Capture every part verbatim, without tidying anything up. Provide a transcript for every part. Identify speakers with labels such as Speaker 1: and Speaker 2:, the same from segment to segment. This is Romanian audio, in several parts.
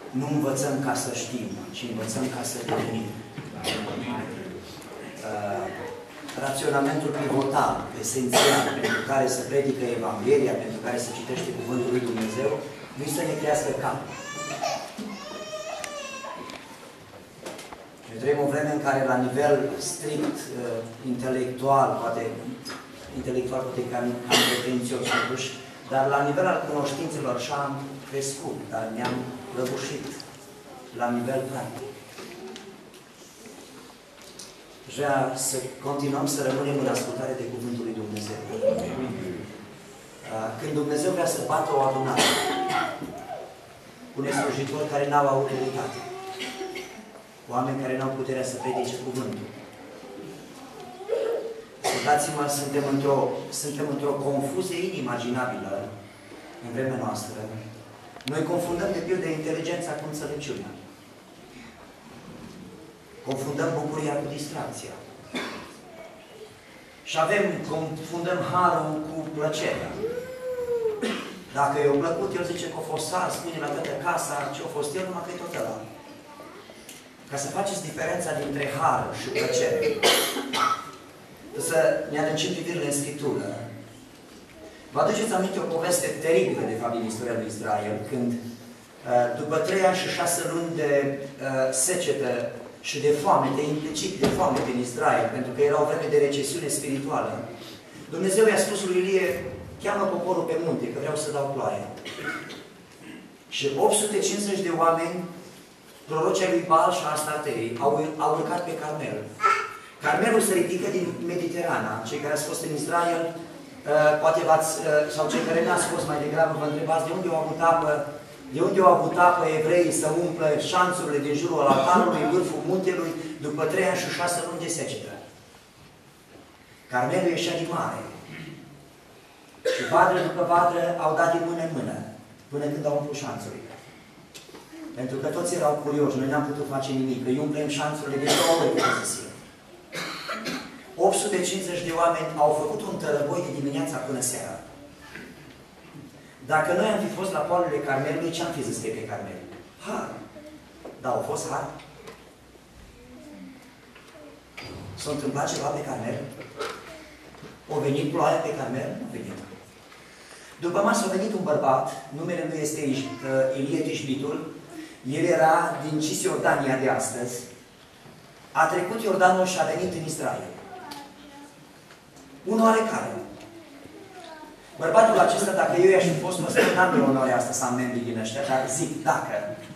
Speaker 1: Nu învățăm ca să știm, ci învățăm ca să devenim. Uh, raționamentul pivotal, esențial, pentru care se predică Evanghelia, pentru care se citește Cuvântul lui Dumnezeu, nu este să ne crească cap. Noi trăim o vreme în care, la nivel strict uh, intelectual, poate intelectual poate cam, cam pretențios totuși, dar la nivel al cunoștințelor așa am crescut, dar ne-am răbușit la nivel practic. Vrea să continuăm să rămânem în ascultare de Cuvântul lui Dumnezeu. Când Dumnezeu vrea să bată o adunare, pune slujitori care n-au autoritate, oameni care n-au puterea să predice Cuvântul. Dați-mă, suntem într-o suntem într-o confuzie inimaginabilă în vremea noastră. Noi confundăm de pildă inteligența cu înțelepciunea. Confundăm bucuria cu distracția. Și avem, confundăm harul cu plăcerea. Dacă i-a plăcut, el zice că a fost har, spune la toată casa ce a fost el, numai că e tot ăla. Ca să faceți diferența dintre har și plăcere, să ne adâncim privirile în Scriptură. Vă aduceți aminte o poveste teribilă, de fapt, din istoria lui Israel, când, după trei ani și șase luni de secetă și de foame, de implicit de foame din Israel, pentru că era o vreme de recesiune spirituală, Dumnezeu i-a spus lui Ilie, cheamă poporul pe munte, că vreau să dau ploaie. Și opt sute cincizeci de oameni, prorocii lui Baal și Astartei, au, au urcat pe Carmel. Carmelul se ridică din Mediterana. Cei care ați fost în Israel, uh, poate v-ați, uh, sau cei care n-ați fost mai degrabă, vă întrebați de unde au avut apă, de unde au avut apă evreii să umplă șanțurile din jurul altarului, în vârful muntelui, după trei ani și șase luni de secetă. Carmelul ieșea din mare. Și vadră după vadră au dat din mână în mână, până când au umplut șanțurile. Pentru că toți erau curioși, noi n-am putut face nimic, îi umplem șanțurile de două ori, cum zis eu. opt sute cincizeci de oameni au făcut un tărăboi de dimineața până seara. Dacă noi am fi fost la poalele Carmelului, ce-am fi zis că e pe Carmel? Har. Da, au fost har. S-a întâmplat ceva pe Carmel? O venit ploaia pe Carmel? Nu a venit. După masă a venit un bărbat, numele lui este Ilie Tishbitul, el era din Cisjordania de astăzi, a trecut Iordanul și a venit în Israel. Un oarecare. Bărbatul acesta, dacă eu i-aș fi fost, mă spun, n-am de onoarea asta să am membrii din ăștia, dar zic, dacă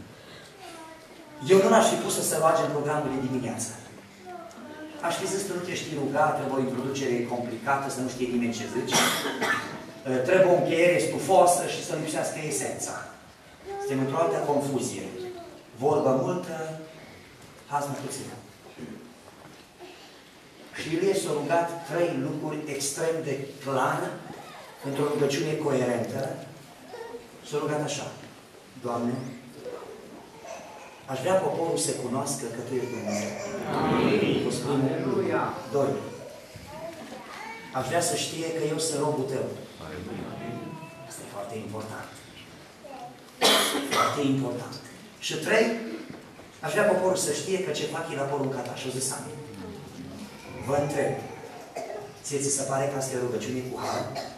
Speaker 1: eu nu l-aș fi pus să se roage în programul de dimineață. Aș fi zis că nu te știi ruga, trebuie o introducere complicată, să nu știe nimeni ce zici. Trebuie o încheiere stufosă și să lipsească esența. Suntem într-o altă confuzie. Vorbă multă, haz mai puțină. Și Ilie s-a rugat trei lucruri extrem de clar, într-o rugăciune coerentă. S-a rugat așa. Doamne, aș vrea poporul să cunoască că Tu ești Dumnezeu. Amin. Doi. Aș vrea să știe că eu sunt robul Tău. Asta e foarte important. Foarte important. Și trei, aș vrea poporul să știe că ce fac e la porunca Ta. Și-o zis amin. Vă întreb, ție ți se pare că asta e rugăciune cu har?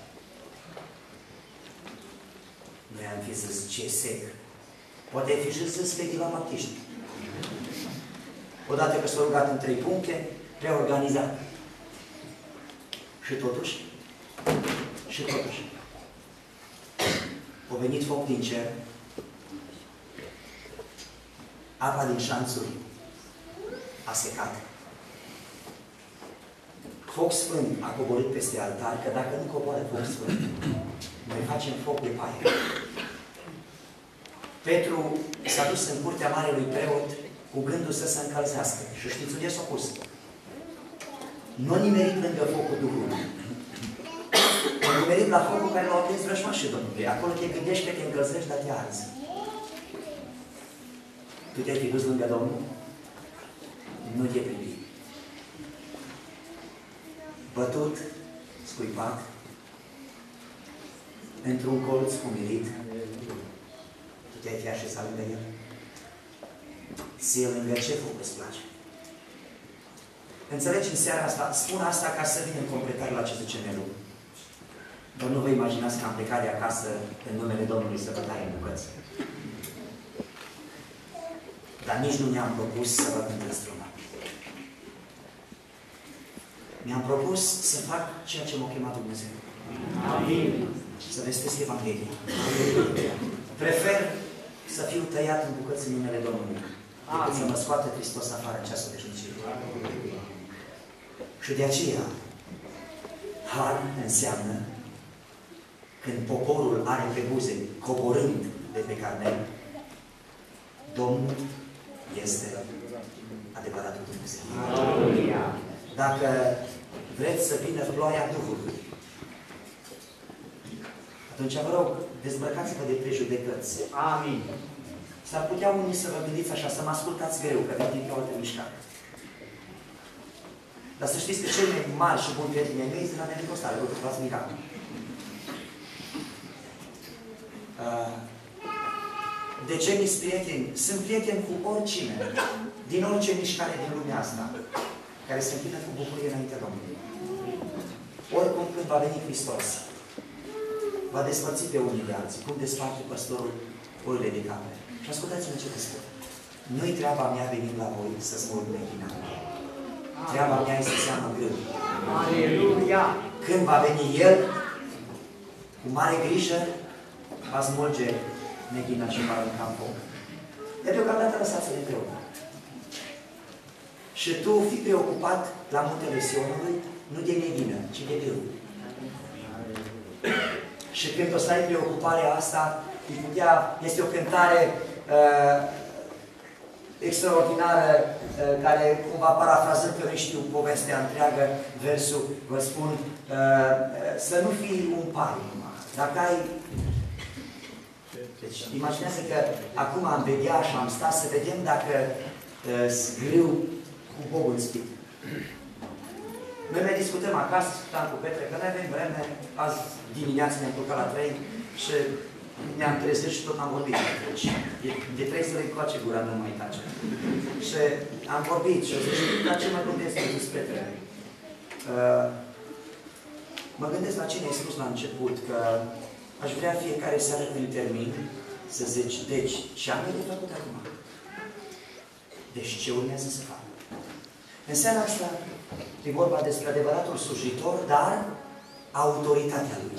Speaker 1: Noi am fi zis, ce sec. Poate ai fi și zis Fetiva Baptiști. Odată că s-a rugat în trei puncte, reorganizat. Și totuși, și totuși, a venit foc din cer, apa din șanțuri a secat. Foc sfânt a coborât peste altar, că dacă nu coboară foc sfânt, noi facem foc de paie. Petru s-a dus în curtea marelui preot cu gândul să se încălzească. Și știți unde s-a pus? Nu a nimerit lângă focul Duhului. A nimerit la focul care l-au aprins vrăjmașii Domnului. Acolo te gândești că te încălzești, dar te arzi. Tu te-ai fi dus lângă Domnul? Nu te privi. Bătut, scuipat, într-un colț umilit, tu te-ai fi așezat lângă El? ție lângă șeful îți place. Înțelegi în seara asta? Spun asta ca să vin în completare la ce zice Nelu. Dar nu vă imaginați că am plecat de acasă în numele Domnului să vă tai în bucăți. Dar nici nu mi-am propus să vă cânt în strună. Mi-am propus să fac ceea ce m-a chemat Dumnezeu. Amin. Să vestesc Evanghelia. Prefer să fiu tăiat în bucăți în numele Domnului, decât să mă scoată Hristos afară în ceasul veșniciei. Și de aceea, har înseamnă când poporul are pe buze, coborând de pe Carmel, Domnul este adevăratul Dumnezeu. Dacă vreți să vină ploaia Duhului, atunci vă rog, dezbrăcați-vă de prejudecăți. Amin. S-ar putea unii să vă gândiți așa, să mă ascultați greu, că vin din o altă mișcare. Dar să știți că cei mai mari și buni prieteni ai mei sunt la Pentecostale, vă v-ați mirat. Uh, de ce mi-s prieteni? Sunt prieteni cu oricine, din orice mișcare din lumea asta, care se închină cu bucurie înaintea Domnului. Oricum când va veni Hristos, va despărți pe unii de alții, cum desparte păstorul oile de capre. Și ascultați-mă ce vă spun. Nu-i treaba mea venind la voi să smulg nechina. Treaba mea este să seamă grâu. Aleluia! Când va veni El, cu mare grijă, va smulge neghina și va arunca în foc. De deocamdată lăsați-le împreună. Și tu fii preocupat la muntele Sionului, nu de neghină, ci de grâu. Și când o să ai preocuparea asta, putea, este o cântare uh, extraordinară, uh, care cumva parafrazând, că nu știu povestea întreagă, versul, vă spun, uh, să nu fii un pari numai. Dacă ai... Deci, imaginează că acum am vedea și am stat să vedem dacă uh, sgrâu cu bobul în spit. Noi mai discutăm acasă, discutam cu Petre, că noi avem vreme, azi dimineața ne-am culcat la trei și ne-am trezit și tot am vorbit. Deci, de, de trei zile încoace gura nu mai tace. Și am vorbit și zic, dar ce mă gândesc, am zis Petre? Uh, mă gândesc la ce ne-ai spus la început, că aș vrea fiecare seară când termin să zici, deci, ce am de făcut acum? Deci, ce urmează să fac? În seara asta, e vorba despre adevăratul slujitor, dar autoritatea lui.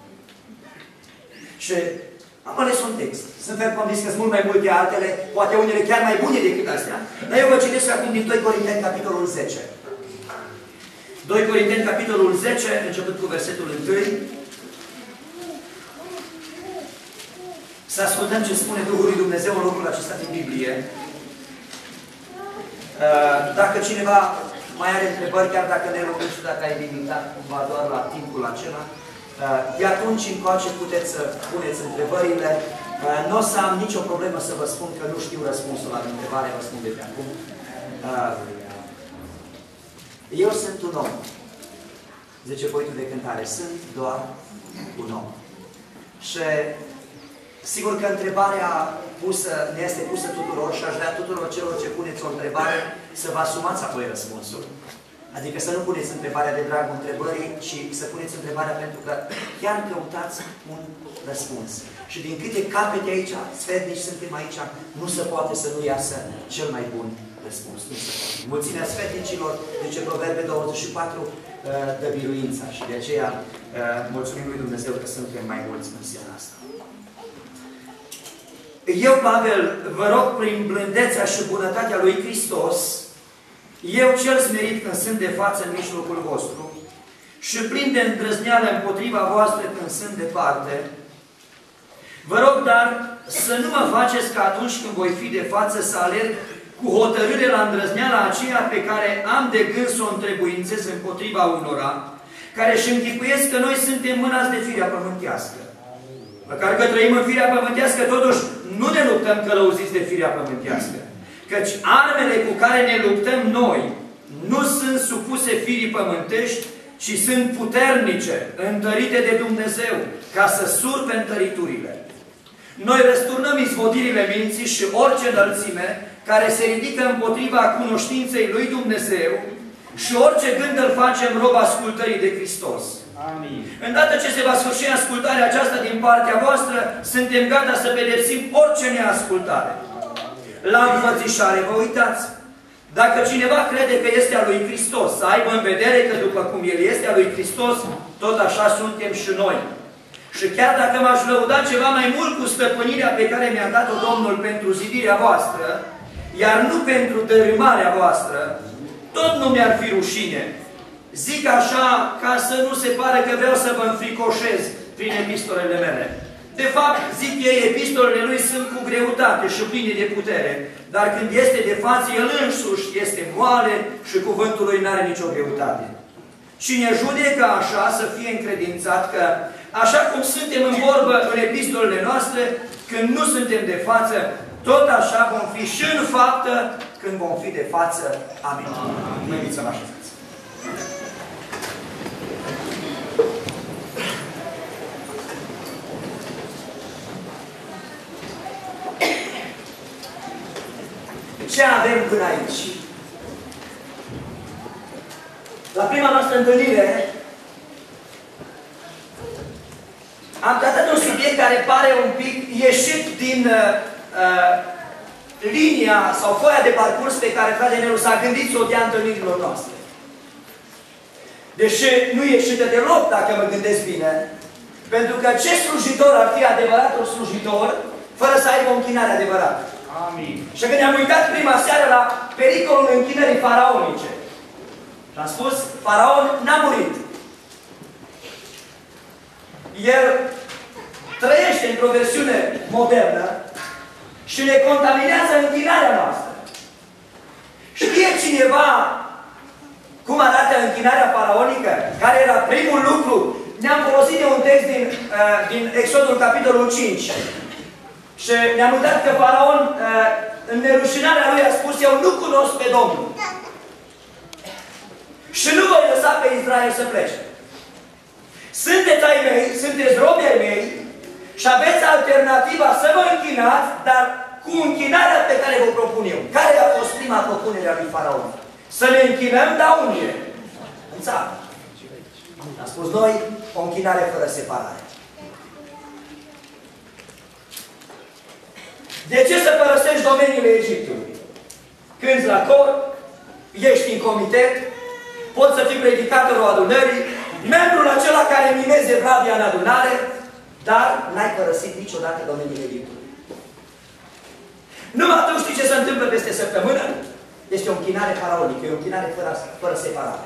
Speaker 1: Și am ales un text. Sunt fel convins că sunt mult mai multe altele, poate unele chiar mai bune decât astea. Dar eu vă citesc acum din doi Corinteni, capitolul zece. doi Corinteni, capitolul zece, începând cu versetul unu. Să ascultăm ce spune Duhul lui Dumnezeu în locul acesta din Biblie. Dacă cineva mai are întrebări, chiar dacă ne rugăm și dacă ai limitat cumva doar la timpul acela, de atunci încoace puteți să puneți întrebările. Nu o să am nicio problemă să vă spun că nu știu răspunsul la întrebare, vă spun de pe acum. Eu sunt un om. Zice poetul de cântare, sunt doar un om. Și sigur că întrebarea pusă, ne este pusă tuturor și aș vrea tuturor celor ce puneți o întrebare să vă asumați apoi răspunsul. Adică să nu puneți întrebarea de dragul întrebării, ci să puneți întrebarea pentru că chiar căutați un răspuns. Și din câte capete aici, sfetnici suntem aici, nu se poate să nu iasă cel mai bun răspuns. Nu se poate. Mulțimea sfetnicilor, zice Proverbe douăzeci și patru, dă biruința și de aceea mulțumim lui Dumnezeu că suntem mai mulți în seara asta. Eu, Pavel, vă rog prin blândețea și bunătatea lui Hristos, eu cel smerit când sunt de față în mijlocul vostru și plin de îndrăzneală împotriva voastră când sunt departe, vă rog dar să nu mă faceți ca atunci când voi fi de față să alerg cu hotărâre la îndrăzneala aceea pe care am de gând să o întrebuințez împotriva unora, care își închipuiesc că noi suntem mânați de firea pământească. Măcar că trăim în firea pământească, totuși nu ne luptăm călăuziți de firea pământească. Căci armele cu care ne luptăm noi nu sunt supuse firii pământești, ci sunt puternice, întărite de Dumnezeu, ca să surpe întăriturile. Noi răsturnăm izvodirile minții și orice înălțime care se ridică împotriva cunoștinței lui Dumnezeu și orice gând îl facem rob ascultării de Hristos.
Speaker 2: Amin.
Speaker 1: Îndată ce se va sfârși ascultarea aceasta din partea voastră, suntem gata să pedepsim orice neascultare. La înfățișare, vă uitați. Dacă cineva crede că este a lui Hristos, să aibă în vedere că după cum El este a lui Hristos, tot așa suntem și noi. Și chiar dacă m-aș lăuda ceva mai mult cu stăpânirea pe care mi-a dat-o Domnul pentru zidirea voastră, iar nu pentru dărâmarea voastră, tot nu mi-ar fi rușine. Zic așa ca să nu se pare că vreau să vă înfricoșez prin epistolele mele. De fapt, zic ei, epistolele lui sunt cu greutate și pline de putere, dar când este de față, el însuși este moale și cuvântul lui n-are nicio greutate. Cine judecă așa, să fie încredințat că, așa cum suntem în vorbă în epistolele noastre, când nu suntem de față, tot așa vom fi și în faptă când vom fi de față. Amin. Mă invit să vă așezați. Ce avem până aici? La prima noastră întâlnire am tratat un subiect care pare un pic ieșit din uh, linia sau foaia de parcurs pe care fratele Nelu s-a gândit să o dea întâlnirilor noastre. Deși nu ieșită deloc, dacă mă gândesc bine, pentru că ce slujitor ar fi adevăratul slujitor fără să aibă o închinare adevărată?
Speaker 2: Amin.
Speaker 1: Și când ne-am uitat prima seară la pericolul închinării faraonice, și am spus, faraon n-a murit. El trăiește într-o versiune modernă și ne contaminează închinarea noastră. Știe cineva cum arată închinarea faraonică? Care era primul lucru? Ne-am folosit de un text din, uh, din Exodul, capitolul cinci. Și ne-am uitat că faraon, uh, în nerușinarea lui, a spus, eu nu cunosc pe Domnul. Și nu voi lăsa pe Israel să plece. Sunteți ai mei, sunteți robi ai mei și aveți alternativa să vă închinați, dar cu închinarea pe care vă propun eu. Care a fost prima propunere a lui faraon? Să ne închinăm, dar unde? În țară. Am spus noi, o închinare fără separare. De ce să părăsești domeniile Egiptului? Cânți la cor, ești în comitet, poți să fii predicatorul adunării, membrul acela care mimeze bravia în adunare, dar n-ai părăsit niciodată domeniile Egiptului. Numai atunci știi ce se întâmplă peste săptămână? Este o închinare faraonică, e o închinare fără, fără separare.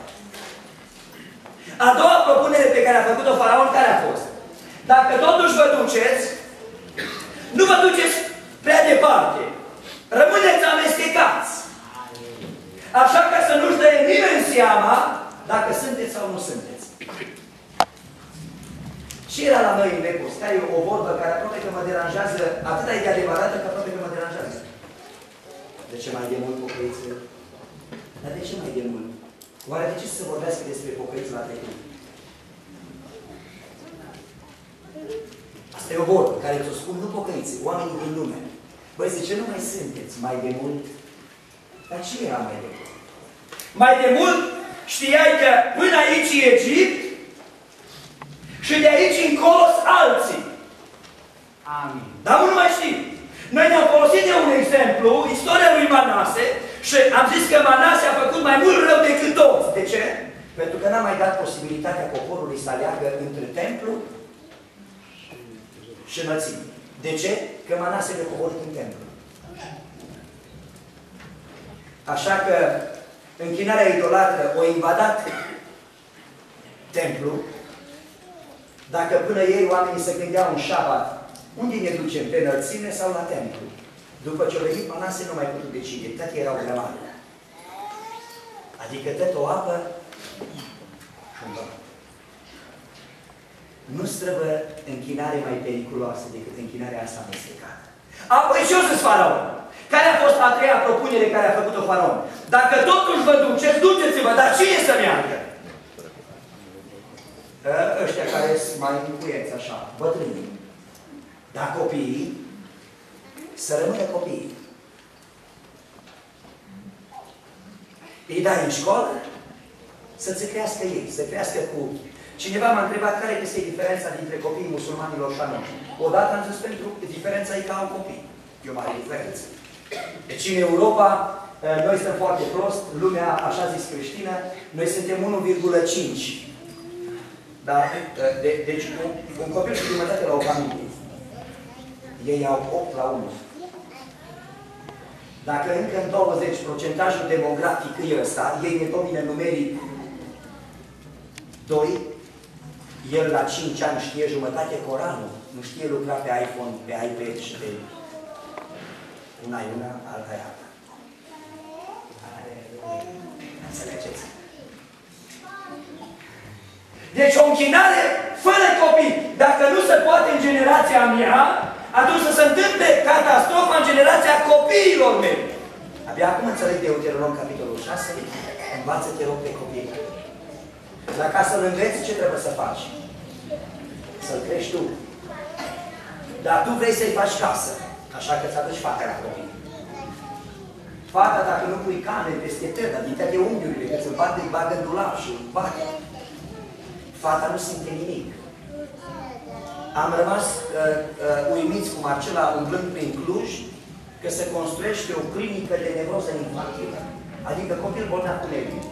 Speaker 1: A doua propunere pe care a făcut-o faraon, care a fost? Dacă totuși vă duceți, nu vă duceți prea departe. Rămâneți amestecați. Așa ca să nu-și dă nimeni seama dacă sunteți sau nu sunteți. Și era la noi în Lecos, care e o vorbă care aproape că mă deranjează, atât de adevărată că aproape că mă deranjează. De ce mai de mult pocăiță? Dar de ce mai de mult? Oare de ce să vorbească despre pocăiță la trecut? Asta e o vorbă care ți-o spun nu pocăiți, oamenii din lume. Băi, zice, nu mai sunteți mai de mult? Dar ce era mai de mult? Mai de mult știai că până aici e Egipt și de aici încolo alții.
Speaker 2: Amin.
Speaker 1: Dar nu mai știi. Noi ne-am folosit de un exemplu, istoria lui Manase, și am zis că Manase a făcut mai mult rău decât toți. De ce? Pentru că n-a mai dat posibilitatea poporului să aleagă între templu și înălțime. De ce? Că Manase le-a coborât în templu. Așa că închinarea idolatră o invadat templu. Dacă până ei oamenii se gândeau în șabat, unde ne ducem? Pe înălțime sau la templu? După ce au venit Manase, nu mai putut decide. Toate erau grămade. Adică tot o apă și un băr. Nu străbă închinare mai periculoasă decât închinarea asta amestecată. Apoi ce o să-ți faraon? Care a fost a treia propunere care a făcut-o faraon? Dacă totuși vă duceți, duceți-vă, dar cine să meargă? Ăștia care sunt mai încuieți, așa, bătrânii. Dar copiii să rămână copiii. Îi dai în școală să-ți crească ei, să crească cu... Cineva m-a întrebat care este diferența dintre copiii musulmanilor și a noștri. Odată am zis pentru diferența e că au copii. E o mare diferență. Deci în Europa, noi suntem foarte prost, lumea, așa zis creștină, noi suntem unu virgulă cinci. Da? De, deci un, un copil și jumătate la o familie. Ei au opt la unu. Dacă încă în douăzeci procentajul demografic e ăsta, ei ne domină numeric doi, el la cinci ani știe jumătate Coranul, nu știe lucra pe iPhone, pe iPad și pe una e una, alta e alta. Înțelegeți? Deci o închinare fără copii. Dacă nu se poate în generația mea, atunci să se întâmple catastrofa în generația copiilor mei. Abia acum înțeleg Deuteronom, capitolul șase, învață-te rog pe copii. Dar ca să-l înveți, ce trebuie să faci? Să-l crești tu. Dar tu vrei să-i faci casă, așa că ți-aduci fata la copii. Fata, dacă nu pui cane peste tătă, din toate unghiurile, că se bate, îi bagă în dulap și îi bate. Fata nu simte nimic. Am rămas uh, uh, uimiți cu Marcela umblând prin Cluj, că se construiește o clinică de nevroză infantilă. Adică copil bolnav cu nervii.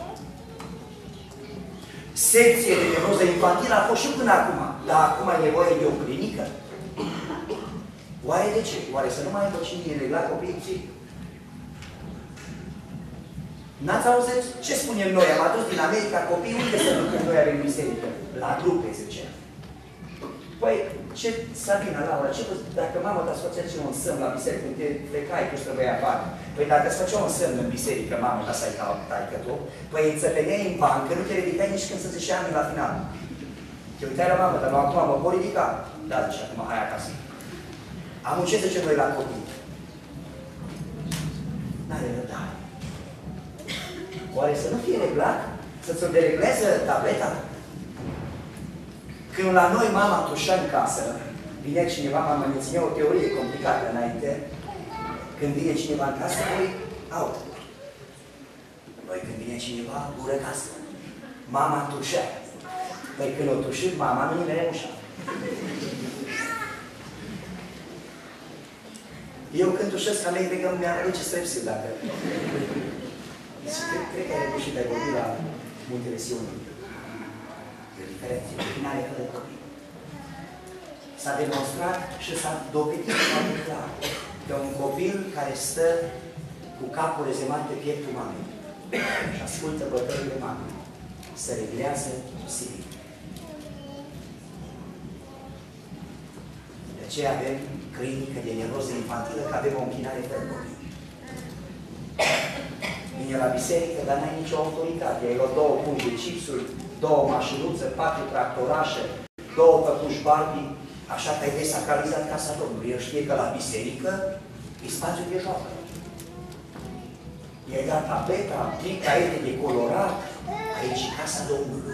Speaker 1: Secție de nevroză infantilă a fost și până acum. Dar acum e nevoie de o clinică? Oare de ce? Oare să nu mai aibă cine regla copiii psihic? N-ați auzit? Ce spunem noi? Am adus din America copii, unde să ducem noi în biserică? La grupe, zice. Păi, ce, Sabina, Laura, ce, dacă mama ta îți făcea un semn la biserică, când te plecai, tu să băi afară. Păi dacă îți făcea un semn în biserică, mama ta să-i taică tu, păi îți țăpeneai în bancă, nu te ridicai nici când să zice amin la final. Te uitai la mamă, dar nu acum mă pot ridica. Da, zice, acum hai acasă. Am ce zice noi la copii? N-are răbdare. Oare să nu fie reglat? Să-ți dereglează tableta? Când la noi mama tușea în casă, vine cineva, mama ne ținea o teorie complicată înainte, când vine cineva în casă, noi out. Noi când vine cineva, gură casă. Mama tușea. Păi când o tușit, mama nu nimeni ușa. Eu când tușesc, la mei, cred că mi-am aduce strepsil, dacă... Și cred, cred că ai reușit de vorbi la Muntele Sionului. E o diferență, e o finale fără copii. S-a demonstrat și s-a dovedit foarte clar că un copil care stă cu capul rezemat pe pieptul mamei și ascultă bătăile mamei, se reglează psihic. De aceea avem clinică de nevroză infantilă, că avem o închinare fără copii. Vine la biserică, dar n-ai nicio autoritate. Ai luat două pungi de chipsuri, două mașinuțe, patru tractorașe, două păpuși Barbie, așa că ai desacralizat casa Domnului. El știe că la biserică e spațiu de joacă. I-ai dat tableta, plic, caiete de colorat, aici e casa Domnului.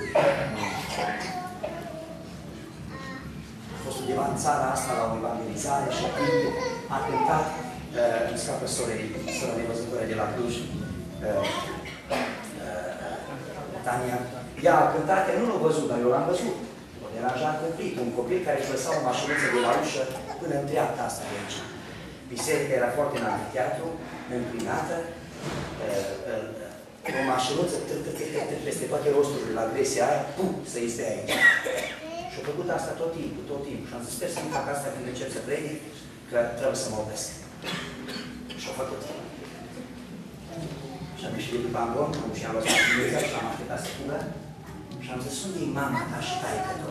Speaker 1: A fost undeva în țara asta la o evangelizare și a cântat, uh, îmi scapă sorii, sora nevăzătoare de la Cluj, uh, uh, Tania. Ea a cântat, că nu l-a văzut, dar eu l-am văzut. O deranja cumplit, un copil care își lăsa o mașinuță de la ușă până în dreapta asta de aici. Biserica era foarte în amfiteatru, înclinată, o mașinuță peste toate rosturile la agresia aia, pum, să îi stea aici. Și-a făcut asta tot timpul, tot timpul. Și am zis, sper să nu fac asta când încep să predic, că trebuie să mă opresc. Și-a făcut. Și am ieșit de după ambon, și am luat mașinuța și am așteptat să fugă. Și am zis, unde-i mama ta și taică tău?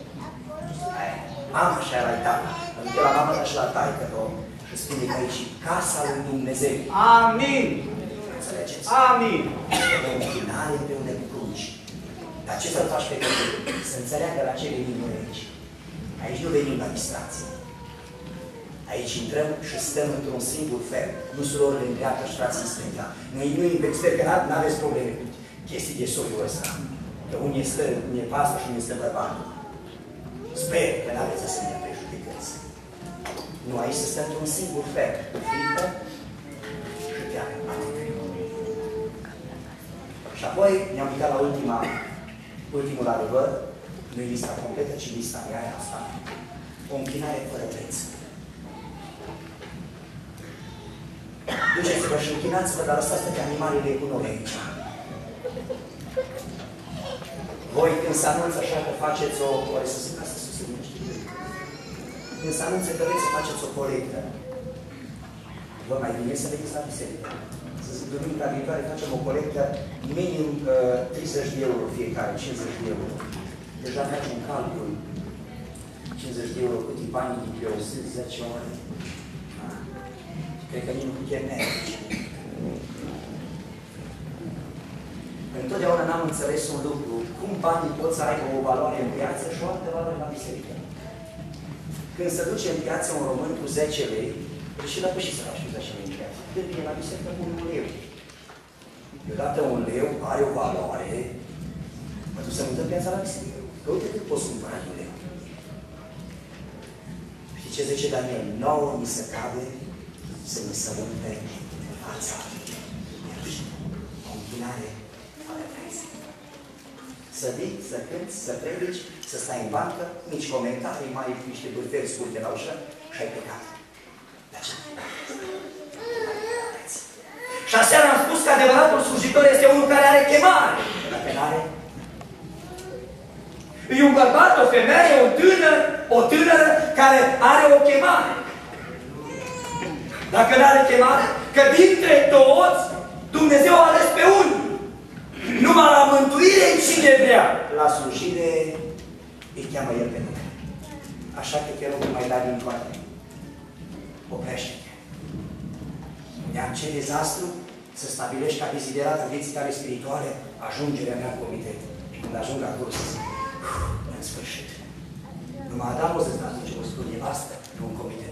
Speaker 1: Mama și aia la tata. Am zis la mama ta și la taică tău. Și spune că aici e casa lui Dumnezeu.
Speaker 2: Amin!
Speaker 1: Înțelegeți?
Speaker 2: Amin!
Speaker 1: O închinare împreună cu cruci. Dar ce să-l faci pe copil? Să înțeleagă la ce venim noi aici. Aici nu venim la distracție. Aici intrăm și stăm într-un singur fel. Nu surorile în dreapta și frații în stânga. Noi nu sper că nu aveți probleme cu chestii de soiul ăsta. Că unii stă nevastă și unii stă bărbatul. Sper că nu aveți asemenea prejudecăți. Nu, aici se stă într-un singur fel. Frită și piatră. Și apoi ne-am uitat la ultima, ultimul adevăr, nu e lista completă, ci lista e aia asta. O închinare fără preț. Duceți-vă și închinați-vă, dar lăsați toate animalele cu noi aici. Voi, când se anunță așa că faceți o... Oare să zic asta, să se numește? Când se anunță că vreți să faceți o colectă, vă mai bine să vedeți la biserică. Să zic, duminica viitoare facem o colectă minim uh, treizeci de euro fiecare, cincizeci de euro. Deja facem calcul. cincizeci de euro cât e banii din pe o zi, zece ore. Ah. Cred că nici nu putem merge. Întotdeauna n-am înțeles un lucru. Cum banii pot să aibă o valoare în piață și o altă valoare la biserică? Când se duce în piață un român cu zece lei, și la și să lași cu zece lei în piață. Când vine la biserică cu un leu. Deodată un leu are o valoare, mă duc să mă dăm piața la biserică. Că uite cât poți cumpăra un leu. Știi ce zice Daniel? Nouă ni se cade să ne sărunte fața. O închinare fără preț. Să vii, să cânti, să predici, să stai în bancă, nici comentarii, mai niște bârferi scurte la ușă și ai plecat. De aceea. Și aseară am spus că adevăratul slujitor este unul care are chemare. Dacă n-are, e un bărbat, o femeie, o tânăr, o tânără care are o chemare. Dacă nu are chemare, că dintre toți Dumnezeu a ales pe unul. Numai la mântuire cine vrea. La slujire îi cheamă El pe nume. Așa că te rog, nu mai da din toate. Oprește-te. Ne-am ce dezastru să stabilești ca deziderat în vieții tale spirituale ajungerea mea în comitet. Și când ajung acolo să zic, în sfârșit. Numai Adam o să-ți atunci o spun nevastă, nu un comitet.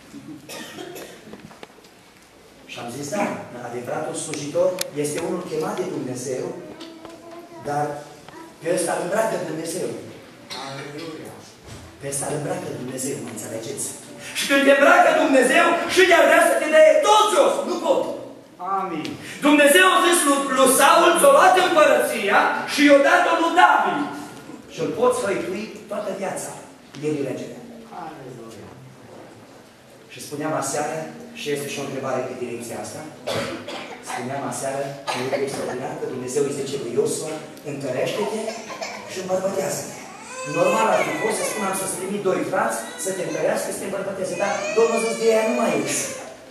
Speaker 1: Și am zis, da, adevăratul slujitor este unul chemat de Dumnezeu, dar pe ăsta îl îmbracă Dumnezeu. Aleluia! Pe ăsta îl îmbracă Dumnezeu, mă înțelegeți? Și când te îmbracă Dumnezeu, și de-ar vrea să te dea tot jos, nu pot.
Speaker 2: Amin.
Speaker 1: Dumnezeu a zis lui, lui Saul, ți-o luat împărăția și i-o dat-o lui David. Și îl poți făitui toată viața. El e regele.
Speaker 2: Aleluia.
Speaker 1: Și spuneam aseară, și este și o întrebare pe direcția asta, spuneam aseară, că lucru extraordinar, că Dumnezeu îi zice lui Iosua, întărește-te și îmbărbătează-te. Normal ar fi fost să spunem să-ți trimit doi frați, să te întărească, să te îmbărbăteze, dar Domnul a zis, de aia nu mai ești.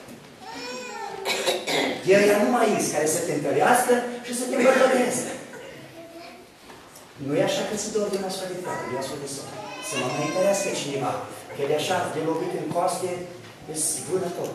Speaker 1: De aia nu mai ești, care să te întărească și să te îmbărbăteze. Nu e așa că ți dor de un astfel de frate, de astfel de soare. Să mă mai întărească cineva, că de așa, de lovit în coaste, îți vână tot.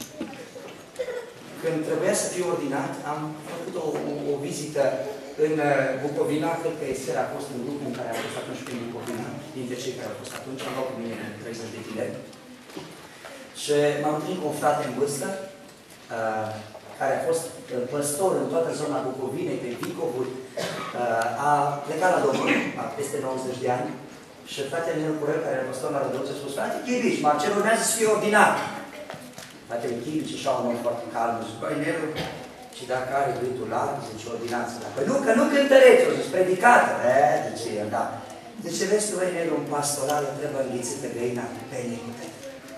Speaker 1: Când trebuia să fiu ordinat, am făcut o, o, o vizită în Bucovina, cred că Esther a fost în grupul în care a fost atunci prin Bucovina, dintre cei care au fost atunci, am luat cu mine treizeci de tineri. Și m-am întâlnit cu un frate în vârstă, uh, care a fost păstor în toată zona Bucovinei, pe Vicovuri, uh, a plecat la Domnul, peste nouăzeci de ani, și fratele meu Curel, care era păstor la Rădăuță, a spus, frate Chibici, Marcel urmează să fie ordinat. Fratele Chibici, așa un om foarte calm, zice, băi, Nelu, și dacă are gâtul larg, zice, ordinați-l. Păi nu, că nu cântăreți, o zice, predicată. E, zice el, da. Zice, vezi tu, băi, Nelu, un pastoral trebuie înghițită găina cu pene cu tine.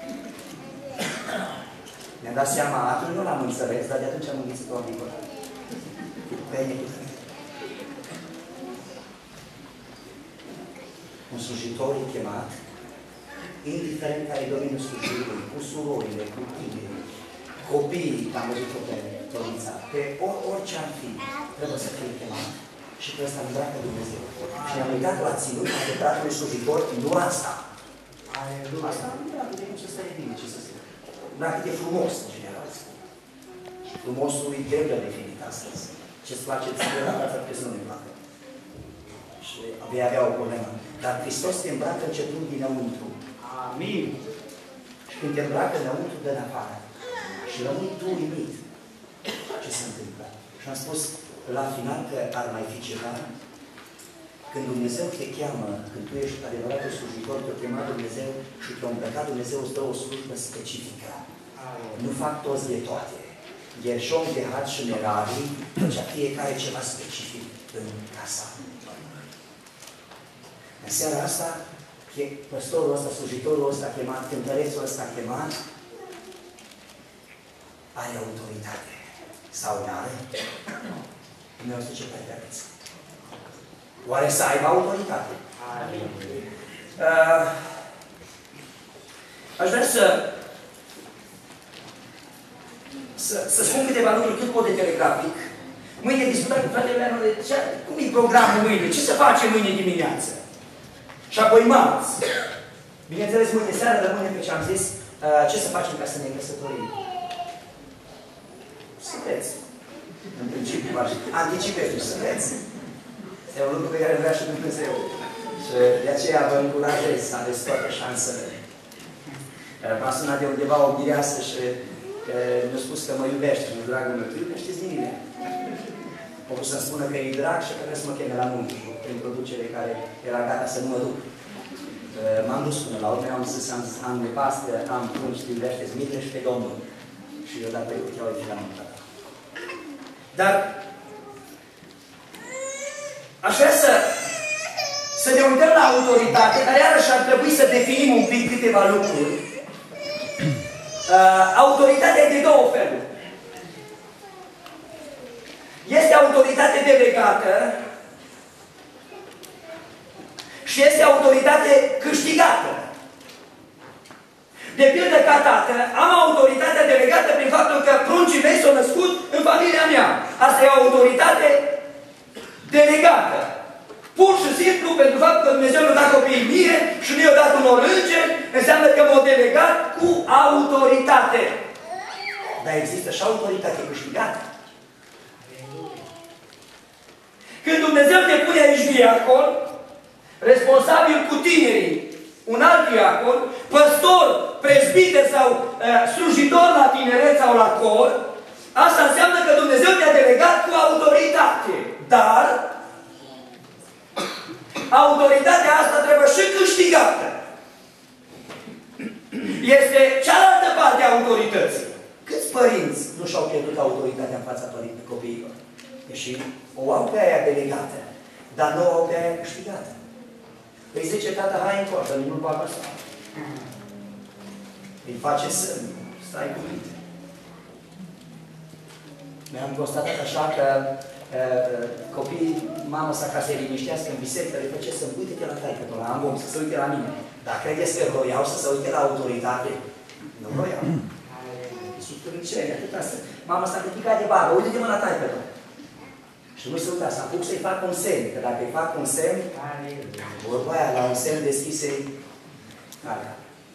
Speaker 1: Mi-am dat seama, atunci nu l-am înțeles, dar de atunci am înghițit-o amicul. Cu pene cu tine. Un slujitor e chemat, indiferent care e domeniul slujirii, cu surorile, cu tine, copiii, am văzut-o pe Tonița, pe or, orice ar fi, trebuie să fie chemat. Și pe ăsta îl îmbracă Dumnezeu. Și ne-am uitat la ținut, adevăratului slujitor, nu asta. Aleluia. Asta nu era cât de mult să stai bine, ce să zic. Dar cât de frumos, în general. Frumosul e greu de definit astăzi. Ce-ți place ție la fața, că să nu-i placă. Și vei avea o problemă. Dar Hristos te îmbracă începând dinăuntru.
Speaker 2: Amin.
Speaker 1: Și când te îmbracă înăuntru, dă în afară. Și rămâi tu uimit. Ce se întâmplă? Și am spus la final că ar mai fi ceva, Când Dumnezeu te cheamă, când tu ești adevăratul slujitor, te-a chemat Dumnezeu și te-a îmbrăcat Dumnezeu, îți dă o slujbă specifică. Nu fac toți de toate. Gershom, Kehat și Merari făcea fiecare ceva specific în casa Domnului. În seara asta, păstorul ăsta, slujitorul ăsta chemat, cântărețul ăsta chemat, are autoritate. Sau nu are? Dumnezeu zice pe aveți. Oare să aibă autoritate? Uh, aș vrea să, să, să spun câteva lucruri cât pot de telegrafic. Mâine discutam cu fratele meu de ce, cum e programul mâine, ce să face mâine dimineață. Și apoi marți. Bineînțeles, mâine seara, dar mâine pe ce am zis, uh, ce să facem ca să ne căsătorim. Să veți. În principiu, anticipezi, să veți. Este un lucru pe care vrea și Dumnezeu. Și de aceea vă încurajez să aveți toate șansele. M-a sunat de undeva o mireasă și mi-a spus că mă iubește. Nu, dragul meu, tu iubești mine. A vrut să-mi spună că e drag și că trebuie să mă cheme la muncă. O introducere care era gata să nu mă duc. M-am dus până la urmă, am zis, am zis, am nevastă, am prunci, te iubește-ți mine și pe Domnul. Și eu dacă eu te-au ieșit la muncă. Dar aș vrea să, să ne uităm la autoritate, care iarăși ar trebui să definim un pic câteva lucruri. Uh, autoritatea e de două feluri. Este autoritate delegată și este autoritate câștigată. De pildă ca tată, am autoritatea delegată prin faptul că pruncii mei s-au născut în familia mea. Asta e o autoritate delegată. Pur și simplu, pentru faptul că Dumnezeu mi-a dat copiii mie și mi-a dat unor îngeri, înseamnă că m-a delegat cu autoritate. Dar există și autoritate câștigată. Când Dumnezeu te pune aici diacon, responsabil cu tinerii, un alt diacon, păstor, prezbiter sau uh, slujitor la tineret sau la cor, asta înseamnă că Dumnezeu te-a delegat cu autoritate. Dar autoritatea asta trebuie și câștigată. Este cealaltă parte a autorității. Câți părinți nu și-au pierdut autoritatea în fața copiilor? Și o au pe aia delegată, dar nu o au pe aia câștigată. Îi zice, tata, hai în coașă, nu-l bagă asta. Îi face semn, stai cu minte. Mi-am constatat așa că uh, copiii, mama sa, ca să-i liniștească în biserică, le face să-mi uite-te la taică-tul, la ambom, să se uite la mine. Dar credeți că vroiau să se uite la autoritate? Nu vroiau. E subturnicenie, atât asta. Mama s-a ridicat de bară, uite-te-mă la taică-tul. Și nu se uita, să apuc să-i fac un semn, că dacă îi fac un semn, vorba aia, la un semn deschise-i calea.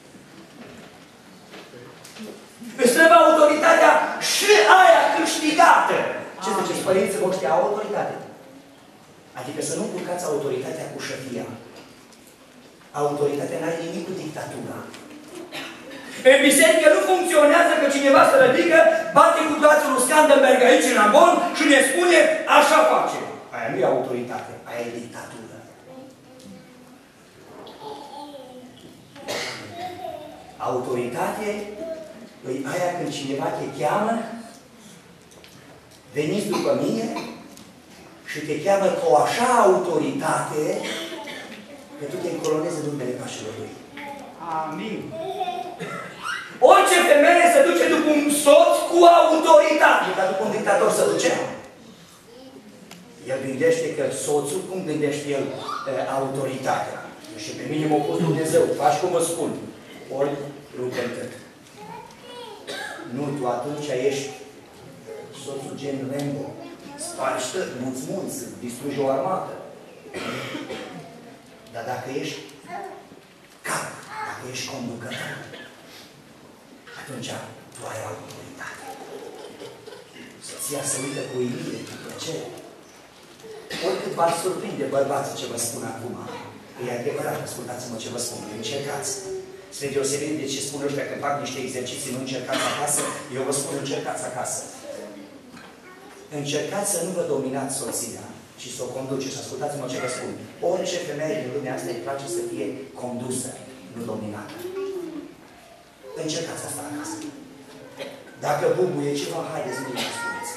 Speaker 1: Îți trebuie autoritatea și aia câștigată. Ce ziceți, părinții voștri au autoritate? Adică să nu încurcați autoritatea cu șefia. Autoritatea n-are nimic cu dictatura. În biserică nu funcționează că cineva se ridică, bate cu brațul lui Scandenberg aici în ambon și ne spune, așa face. Aia nu e autoritate, aia e dictatură. Autoritate e aia când cineva te cheamă, veniți după mine și te cheamă cu o așa autoritate că tu te încolonezi în numele pașilor lui.
Speaker 2: Amin.
Speaker 1: Orice femeie se duce după un soț cu autoritate, dar după un dictator se duce. El gândește că soțul, cum gândește el e, autoritatea? Și pe mine m-a pus Dumnezeu, faci cum mă spun. Ori nu te încât. Nu, tu atunci ești soțul gen Rambo. Spargi tări, mulți munți, distrugi o armată. Dar dacă ești cap, dacă ești conducător, atunci tu ai autoritate. Soția se uită cu uimire, cu plăcere. Oricât v-ar surprinde bărbații ce vă spun acum, e adevărat, ascultați-mă ce vă spun, încercați. Spre deosebire de ce spun ăștia că fac niște exerciții, nu încercați acasă, eu vă spun încercați acasă. Încercați să nu vă dominați soția și să o conduceți. Ascultați-mă ce vă spun. Orice femeie din lumea asta îi place să fie condusă, nu dominată. Încercați asta acasă. Dacă bubuie ceva, haideți, nu vă spuneți.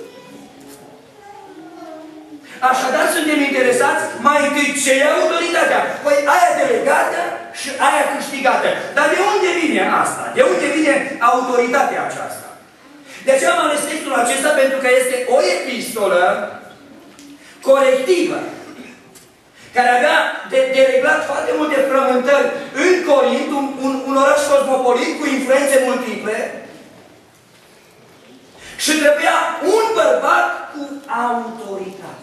Speaker 1: Așadar, suntem interesați mai întâi ce e autoritatea. Păi aia delegată și aia câștigată. Dar de unde vine asta? De unde vine autoritatea aceasta? De aceea am ales textul acesta pentru că este o epistolă corectivă, care avea de, de reglat foarte multe frământări în Corint, un, un, un oraș cosmopolit cu influențe multiple, și trebuia un bărbat cu autoritate.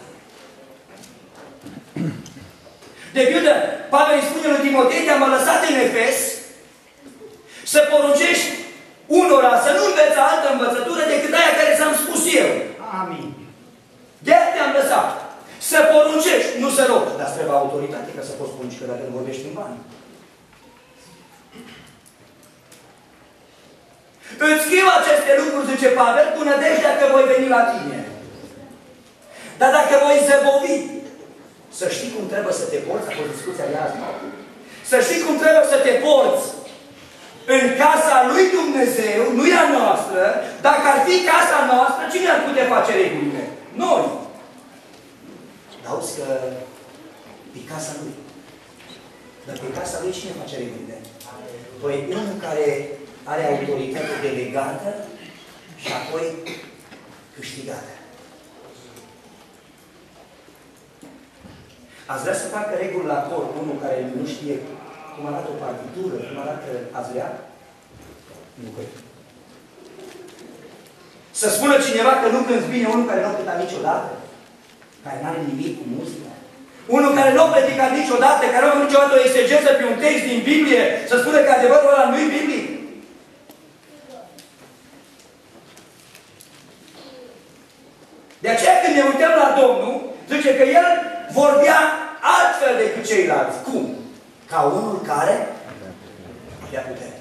Speaker 1: De pildă, Pavel îi spune lui Timotei, te-am lăsat în Efes să poruncești unora să nu înveți altă învățătură decât aia care ți-am spus eu.
Speaker 2: Amin.
Speaker 1: De-aia te-am lăsat. Să poruncești, nu să rogi. Dar trebuie autoritate ca să poți porunci, că dacă nu vorbești în bani. Îți scriu aceste lucruri, zice Pavel, cu nădejdea că voi veni la tine. Dar dacă voi zăbovi, să știi cum trebuie să te porți, a fost discuția de azi, să știi cum trebuie să te porți în casa lui Dumnezeu, nu e a noastră. Dacă ar fi casa noastră, cine ar putea face regulile? Noi. Dar auzi că e casa lui. Dar pe casa lui cine face regulile? Păi unul care are autoritate delegată și apoi câștigată. Ați vrea să facă reguli la cor unul care nu știe cum arată o partitură, cum arată, ați vrea? Nu cred. Să spună cineva că nu cânți bine unul care nu a cântat niciodată, care nu are nimic cu muzica. Unul care nu a predicat niciodată, care nu a făcut niciodată o exegeză pe un text din Biblie, să spună că adevărul ăla nu-i biblic. De aceea când ne uităm la Domnul, zice că El vorbea altfel decât ceilalți. Cum? Ca unul care avea putere.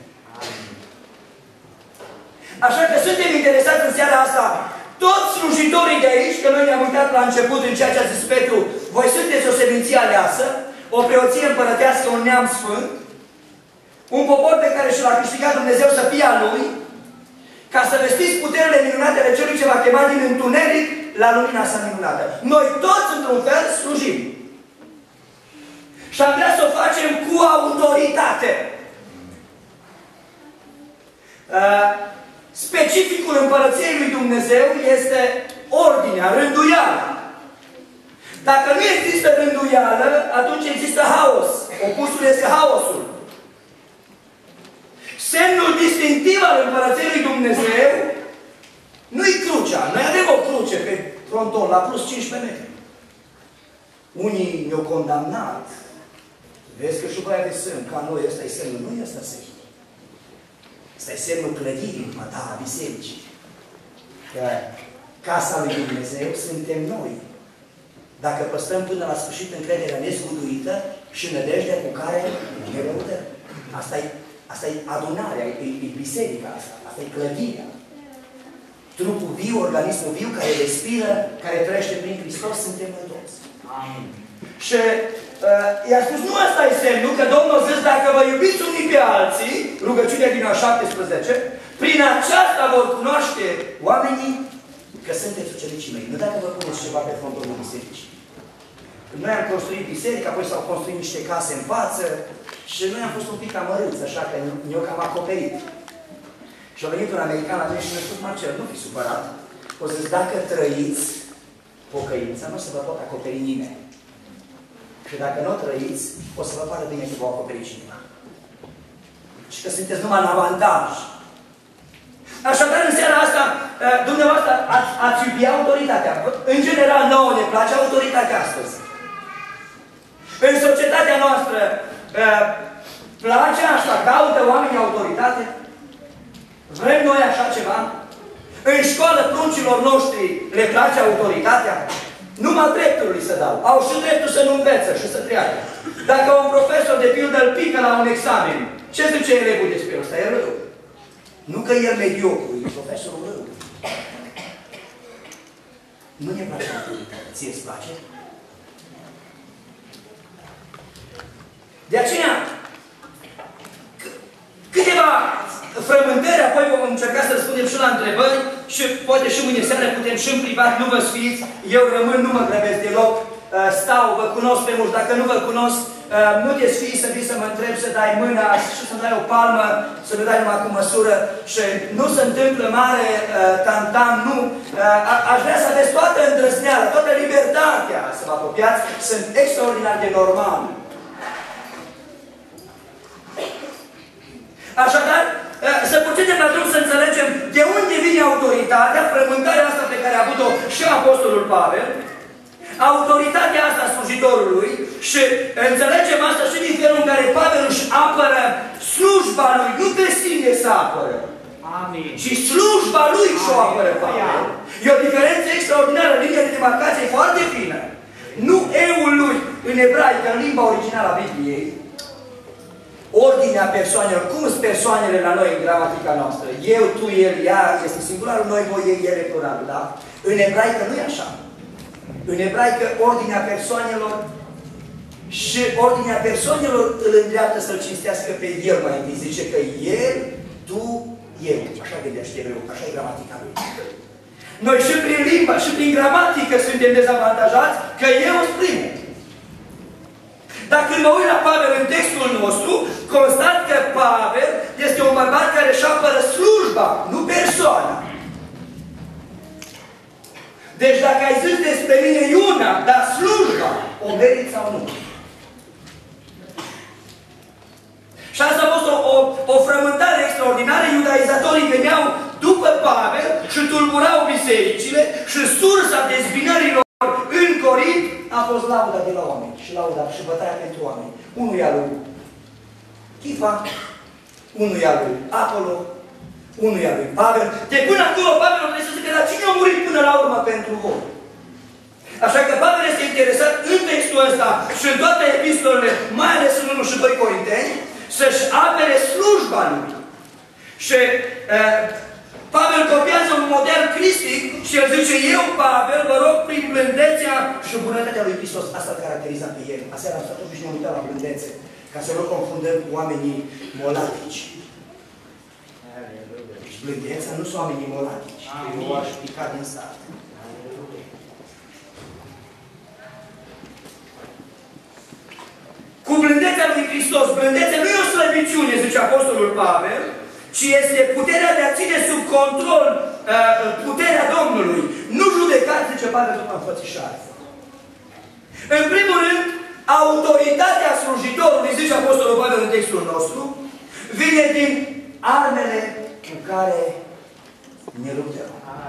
Speaker 1: Așa că suntem interesați în seara asta, toți slujitorii de aici, că noi ne-am uitat la început în ceea ce a zis Petru, voi sunteți o seminție aleasă, o preoție împărătească, un neam sfânt, un popor pe care și l-a câștigat Dumnezeu să fie al Lui, ca să vestiți puterile minunate ale Celui ce va chema din întuneric la lumina sa minunată. Noi toți, într-un fel, slujim. Și am vrea să o facem cu autoritate. Uh, specificul Împărăției lui Dumnezeu este ordinea, rânduiala. Dacă nu există rânduială, atunci există haos. Opusul este haosul. Semnul distinctiv al Împărăției lui Dumnezeu nu-i crucea. Noi avem o cruce pe fronton, la plus cincisprezece metri. Unii ne-au condamnat. Vezi că și băia de semn, ca noi, ăsta e semnul. Nu e ăsta semnul. Ăsta e semnul clădirii, mă, da, a bisericii. Că casa lui Dumnezeu suntem noi. Dacă păstrăm până la sfârșit încrederea nezguduită și nădejdea cu care ne lăudăm. Asta e Asta e adunarea, e, e biserica asta, asta e clădirea. Trupul viu, organismul viu, care respiră, care trăiește prin Hristos, suntem noi toți. Amin. Și uh, i-a spus, nu asta e semnul, că Domnul a zis, dacă vă iubiți unii pe alții, rugăciunea din a șaptesprezece, prin aceasta vor cunoaște oamenii că sunteți ucenicii mei. Nu dacă vă puneți ceva pe frontul bisericii. Noi am construit biserica, apoi s-au construit niște case în față, și noi am fost un pic amărâți, așa că ne-au cam acoperit. Și a venit un american la mine și mi-a spus, Marcel, nu fi supărat. O să-ți dacă trăiți pocăința, nu o să vă pot acoperi nimeni. Și dacă nu trăiți, o să vă pară bine că vă acoperi cineva. Și că sunteți numai în avantaj. Așadar, în seara asta, dumneavoastră ați, ați iubi autoritatea. În general, nouă ne place autoritatea astăzi. În societatea noastră, place asta, caută oamenii autoritate? Vrem noi așa ceva? În școală, pruncilor noștri le place autoritatea? Numai dreptul li se dau. Au și dreptul să nu învețe și să treacă. Dacă un profesor de pildă îl pică la un examen, ce zice elevul despre ăsta? E rău. Nu că el mediocru, e profesorul rău. Nu ne place autoritatea. Ție îți place? De aceea, câteva frământări, apoi vom încerca să răspundem și la întrebări și poate și mâine seară putem și în privat, nu vă sfiți, eu rămân, nu mă grăbesc deloc, stau, vă cunosc pe mulți, dacă nu vă cunosc, nu te sfii să vii să mă întreb, să dai mâna și să-mi dai o palmă, să mi dai numai cu măsură și nu se întâmplă mare tam-tam, nu. Aș vrea să aveți toată îndrăzneala, toată libertatea să vă apropiați, sunt extraordinar de normal. Așadar, să procedem la drum să înțelegem de unde vine autoritatea, frământarea asta pe care a avut-o și Apostolul Pavel, autoritatea asta a slujitorului și înțelegem asta și din felul în care Pavel își apără slujba lui, nu pe sine să apără,
Speaker 2: Amin.
Speaker 1: ci slujba lui și-o apără Pavel. E o diferență extraordinară, linia de demarcație foarte fină. Nu eul lui în ebraică, în limba originală a Bibliei, ordinea persoanelor, cum sunt persoanele la noi în gramatica noastră? Eu, tu, el, ea, este singularul, noi, voi, ei, ele, plural, da? În ebraică nu e așa. În ebraică, ordinea persoanelor și ordinea persoanelor îl îndreaptă să-l cinstească pe el mai întâi. Zice că el, tu, eu. Așa gândește evreu, așa e gramatica lui. Noi și prin limba, și prin gramatică suntem dezavantajați că eu sunt primul. Dar când mă uit la Pavel în textul nostru, constat că Pavel este un bărbat care își apără slujba, nu persoana. Deci dacă ai zis despre mine e una, dar slujba, o meriți sau nu? Și asta a fost o, o, o frământare extraordinară. Iudaizatorii veneau după Pavel și tulburau bisericile și sursa dezbinărilor în Corint a fost lauda de la oameni și lauda și bătaia pentru oameni. Unul e al lui Chifa, unul e al lui Apollo, unul e al lui Pavel. De până acolo Pavel trebuie să zică, dar cine a murit până la urmă pentru voi? Așa că Pavel este interesat în textul ăsta și în toate epistolele, mai ales în unu și doi Corinteni, să-și apere slujba lui. Și uh, Pavel copiază un model cristic și el zice, eu, Pavel, vă rog prin blândețea și bunătatea lui Hristos. Asta îl caracteriza pe el. Aseară am stat totuși ne-am uitat la blândețe, ca să nu confundăm cu oamenii molatici. Deci blândeța nu sunt oamenii molatici. Eu aș pica din sat. Cu blândețea lui Hristos. Blândețea nu e o slăbiciune, zice Apostolul Pavel, ci este puterea de a ține sub control uh, puterea Domnului. Nu judecați, zice Pavel, după înfățișare. În primul rând, autoritatea slujitorului, zice Apostolul Pavel în textul nostru, vine din armele cu care ne luptăm.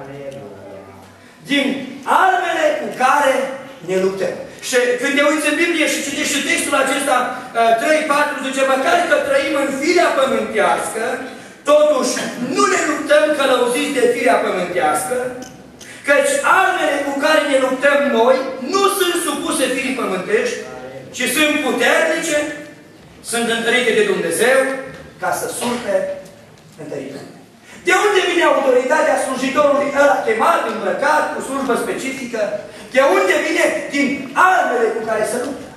Speaker 1: Din armele cu care ne luptăm. Și când te uiți în Biblie și citești și textul acesta trei patru, zice, măcar că trăim în firea pământească, totuși nu ne luptăm călăuziți de firea pământească, căci armele cu care ne luptăm noi nu sunt supuse firii pământești, ci sunt puternice, sunt întărite de Dumnezeu, ca să surpe întărite. De unde vine autoritatea slujitorului ăla chemat, îmbrăcat, cu slujbă specifică? De unde vine? Din armele cu care se luptă.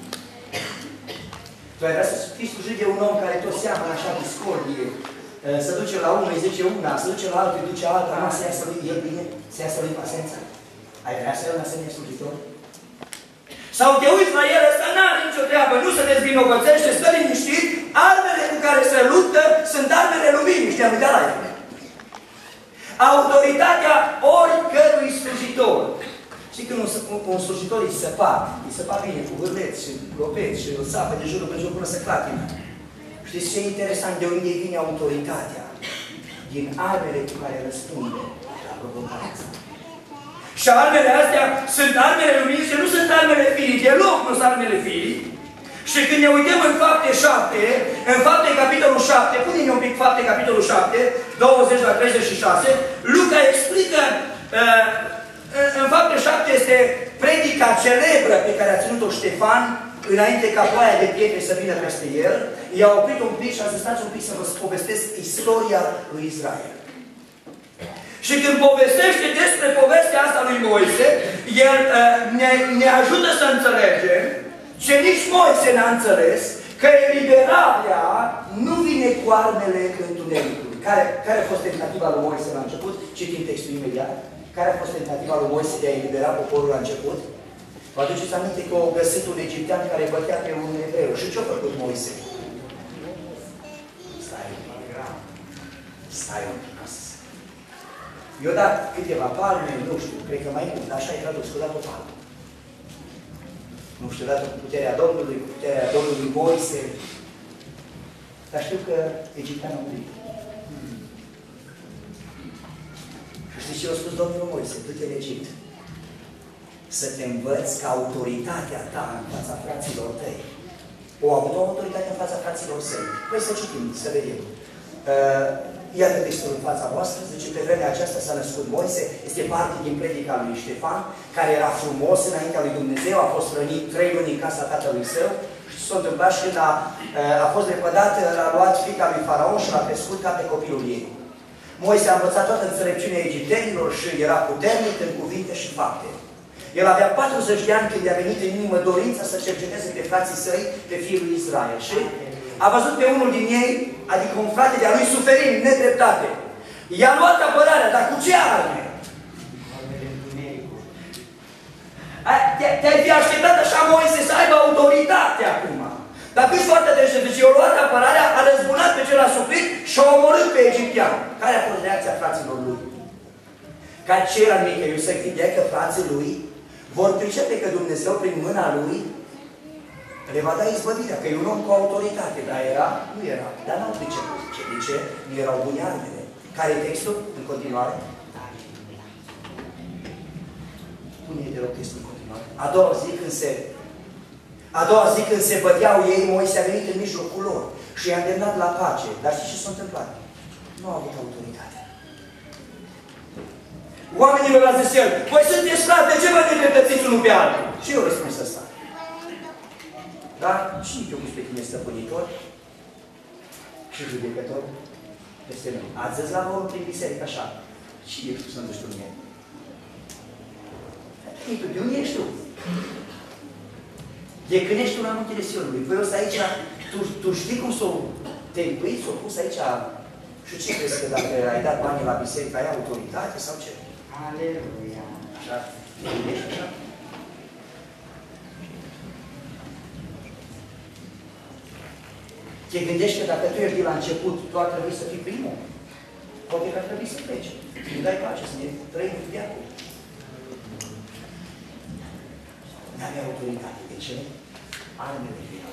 Speaker 1: Tu ai vrea să fii slujit de un om care tot seamănă așa discordie, să duce la unul, îi zice una, să duce la altul, îi duce alta, nu să iasă lui el bine, să iasă lui pasența. Ai vrea să ai un asemenea slujitor? Sau te uiți la el, ăsta n-are nicio treabă, nu se dezvinovățește, stă liniștit, armele cu care se luptă sunt armele luminii, și te-am uitat la ele. Autoritatea oricărui slujitor. Știi când un, un, un slujitor îi săpa, îi săpa bine cu hârleți și glopeți și îl sapă de jurul pe jur până să clatină. Știți ce e interesant? De unde vine autoritatea? Din armele cu care răspunde la provocarea asta. Și armele astea sunt armele luminii și nu sunt armele firii. Deloc nu sunt armele firii. Și când ne uităm în Fapte șapte, în Fapte capitolul șapte, pune-ne un pic Fapte capitolul șapte, douăzeci la treizeci și șase, Luca explică, uh, în Fapte șapte este predica celebră pe care a ținut-o Ștefan, înainte ca ploaia de pietre să vină peste el. I-a oprit un pic și a zis, stați un pic să vă povestesc istoria lui Israel. Și când povestește despre povestea asta lui Moise, el uh, ne, ne ajută să înțelegem ce nici Moise n-a înțeles, că eliberarea nu vine cu armele întunericului. Care, care a fost tentativa lui Moise la început? Citim textul imediat. Care a fost tentativa lui Moise de a elibera poporul la început? Vă aduceți aminte că au găsit un egiptean care bătea pe un evreu. Și ce a făcut Moise? Stai un pic. Stai un pic. Eu dat câteva palme, nu știu, cred că mai mult, așa e tradus, că dat o palmă. Nu știu, dat cu puterea Domnului, cu puterea Domnului Moise. Dar știu că egipteanul a murit. Și știți ce a spus Domnul Moise? Du-te în Egipt. Să te învăți că autoritatea ta în fața fraților tăi. O avut o autoritate în fața fraților săi. Păi să citim, să vedem. Uh, Iată textul în fața voastră, zice, pe vremea aceasta s-a născut Moise, este parte din predica lui Ștefan, care era frumos înaintea lui Dumnezeu, a fost rănit trei luni în casa tatălui său și s-a întâmplat și când a, a fost repădat, a luat fiica lui Faraon și l-a crescut ca pe copilul ei. Moise a învățat toată înțelepciunea egiptenilor și era puternic în cuvinte și fapte. El avea patruzeci de ani când i-a venit în inimă dorința să cerceteze pe frații săi, pe fiul lui Israel. Și a văzut pe unul din ei, adică un frate de-a lui suferind, nedreptate. I-a luat apărarea, dar cu ce arme? Te-ai fi așteptat așa, Moise, să aibă autoritate acum. Dar fiți foarte atenți, deci i-a luat apărarea, a răzbunat pe cel asuprit și a omorât pe egiptean. Care a fost reacția fraților lui? Ca cel al mică, eu să gândea că frații lui vor pricepe că Dumnezeu, prin mâna lui, le va da izbăvirea, că e un om cu autoritate, dar era? Nu era. Dar n-au priceput. Ce? De ce? Nu erau bune armele. Care e textul? În continuare? Pune-i de rog textul în continuare. A doua zi când se... A doua zi când se băteau ei, Moise a venit în mijlocul lor și i-a îndemnat la pace. Dar știți ce s-a întâmplat? Nu au avut autoritate. Oamenilor a zis el, voi sunteți slavi, de ce vă nedreptățiți unul pe altul? Și eu răspuns ăsta. Dar cine te-a pus pe tine stăpânitor și judecător peste noi? Ați zis la vorul prin biserică așa. Cine ești tu să-mi duci tu mine? Tu, de unde ești tu? De când ești tu la muntele Sionului? Păi o să aici, tu, tu știi cum s-o tempuit, s-o pus aici și ce crezi că dacă ai dat banii la biserică, ai autoritate sau ce?
Speaker 2: Aleluia!
Speaker 1: Așa, te gândești așa? Te gândești că dacă tu ești de la început, tu ar trebui să fii primul. Poate că ar trebui să pleci. Nu dai pace, să ne trăim cu viacul. N-avea autoritate. De ce? Armele erau.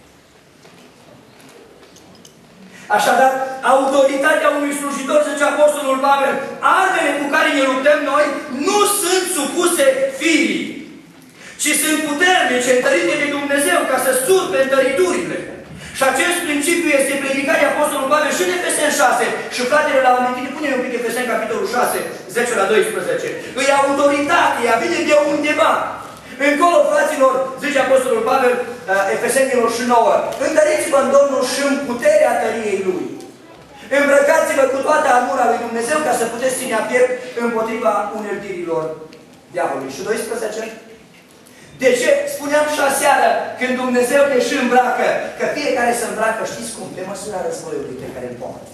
Speaker 1: Așadar, autoritatea unui slujitor, zice Apostolul Pavel, armele cu care ne luptăm noi nu sunt supuse firii, ci sunt puternice, întărite de Dumnezeu, ca să surpe întăriturile. Și acest principiu este predicat de Apostolul Pavel și în Efeseni șase. Și fratele l-au amintit, pune un pic Efeseni capitolul șase, zece la doisprezece. Îi autoritate, ea vine de undeva. Încolo, fraților, zice Apostolul Pavel, Efesenilor și nouă, întăriți-vă în Domnul și în puterea tăriei Lui. Îmbrăcați-vă cu toată armura lui Dumnezeu ca să puteți ține a piept împotriva uneltirilor diavolului. Și doisprezece. De ce? Spuneam și aseară, când Dumnezeu te și îmbracă, că fiecare se îmbracă, știți cum? Pe măsura războiului pe care îl poate.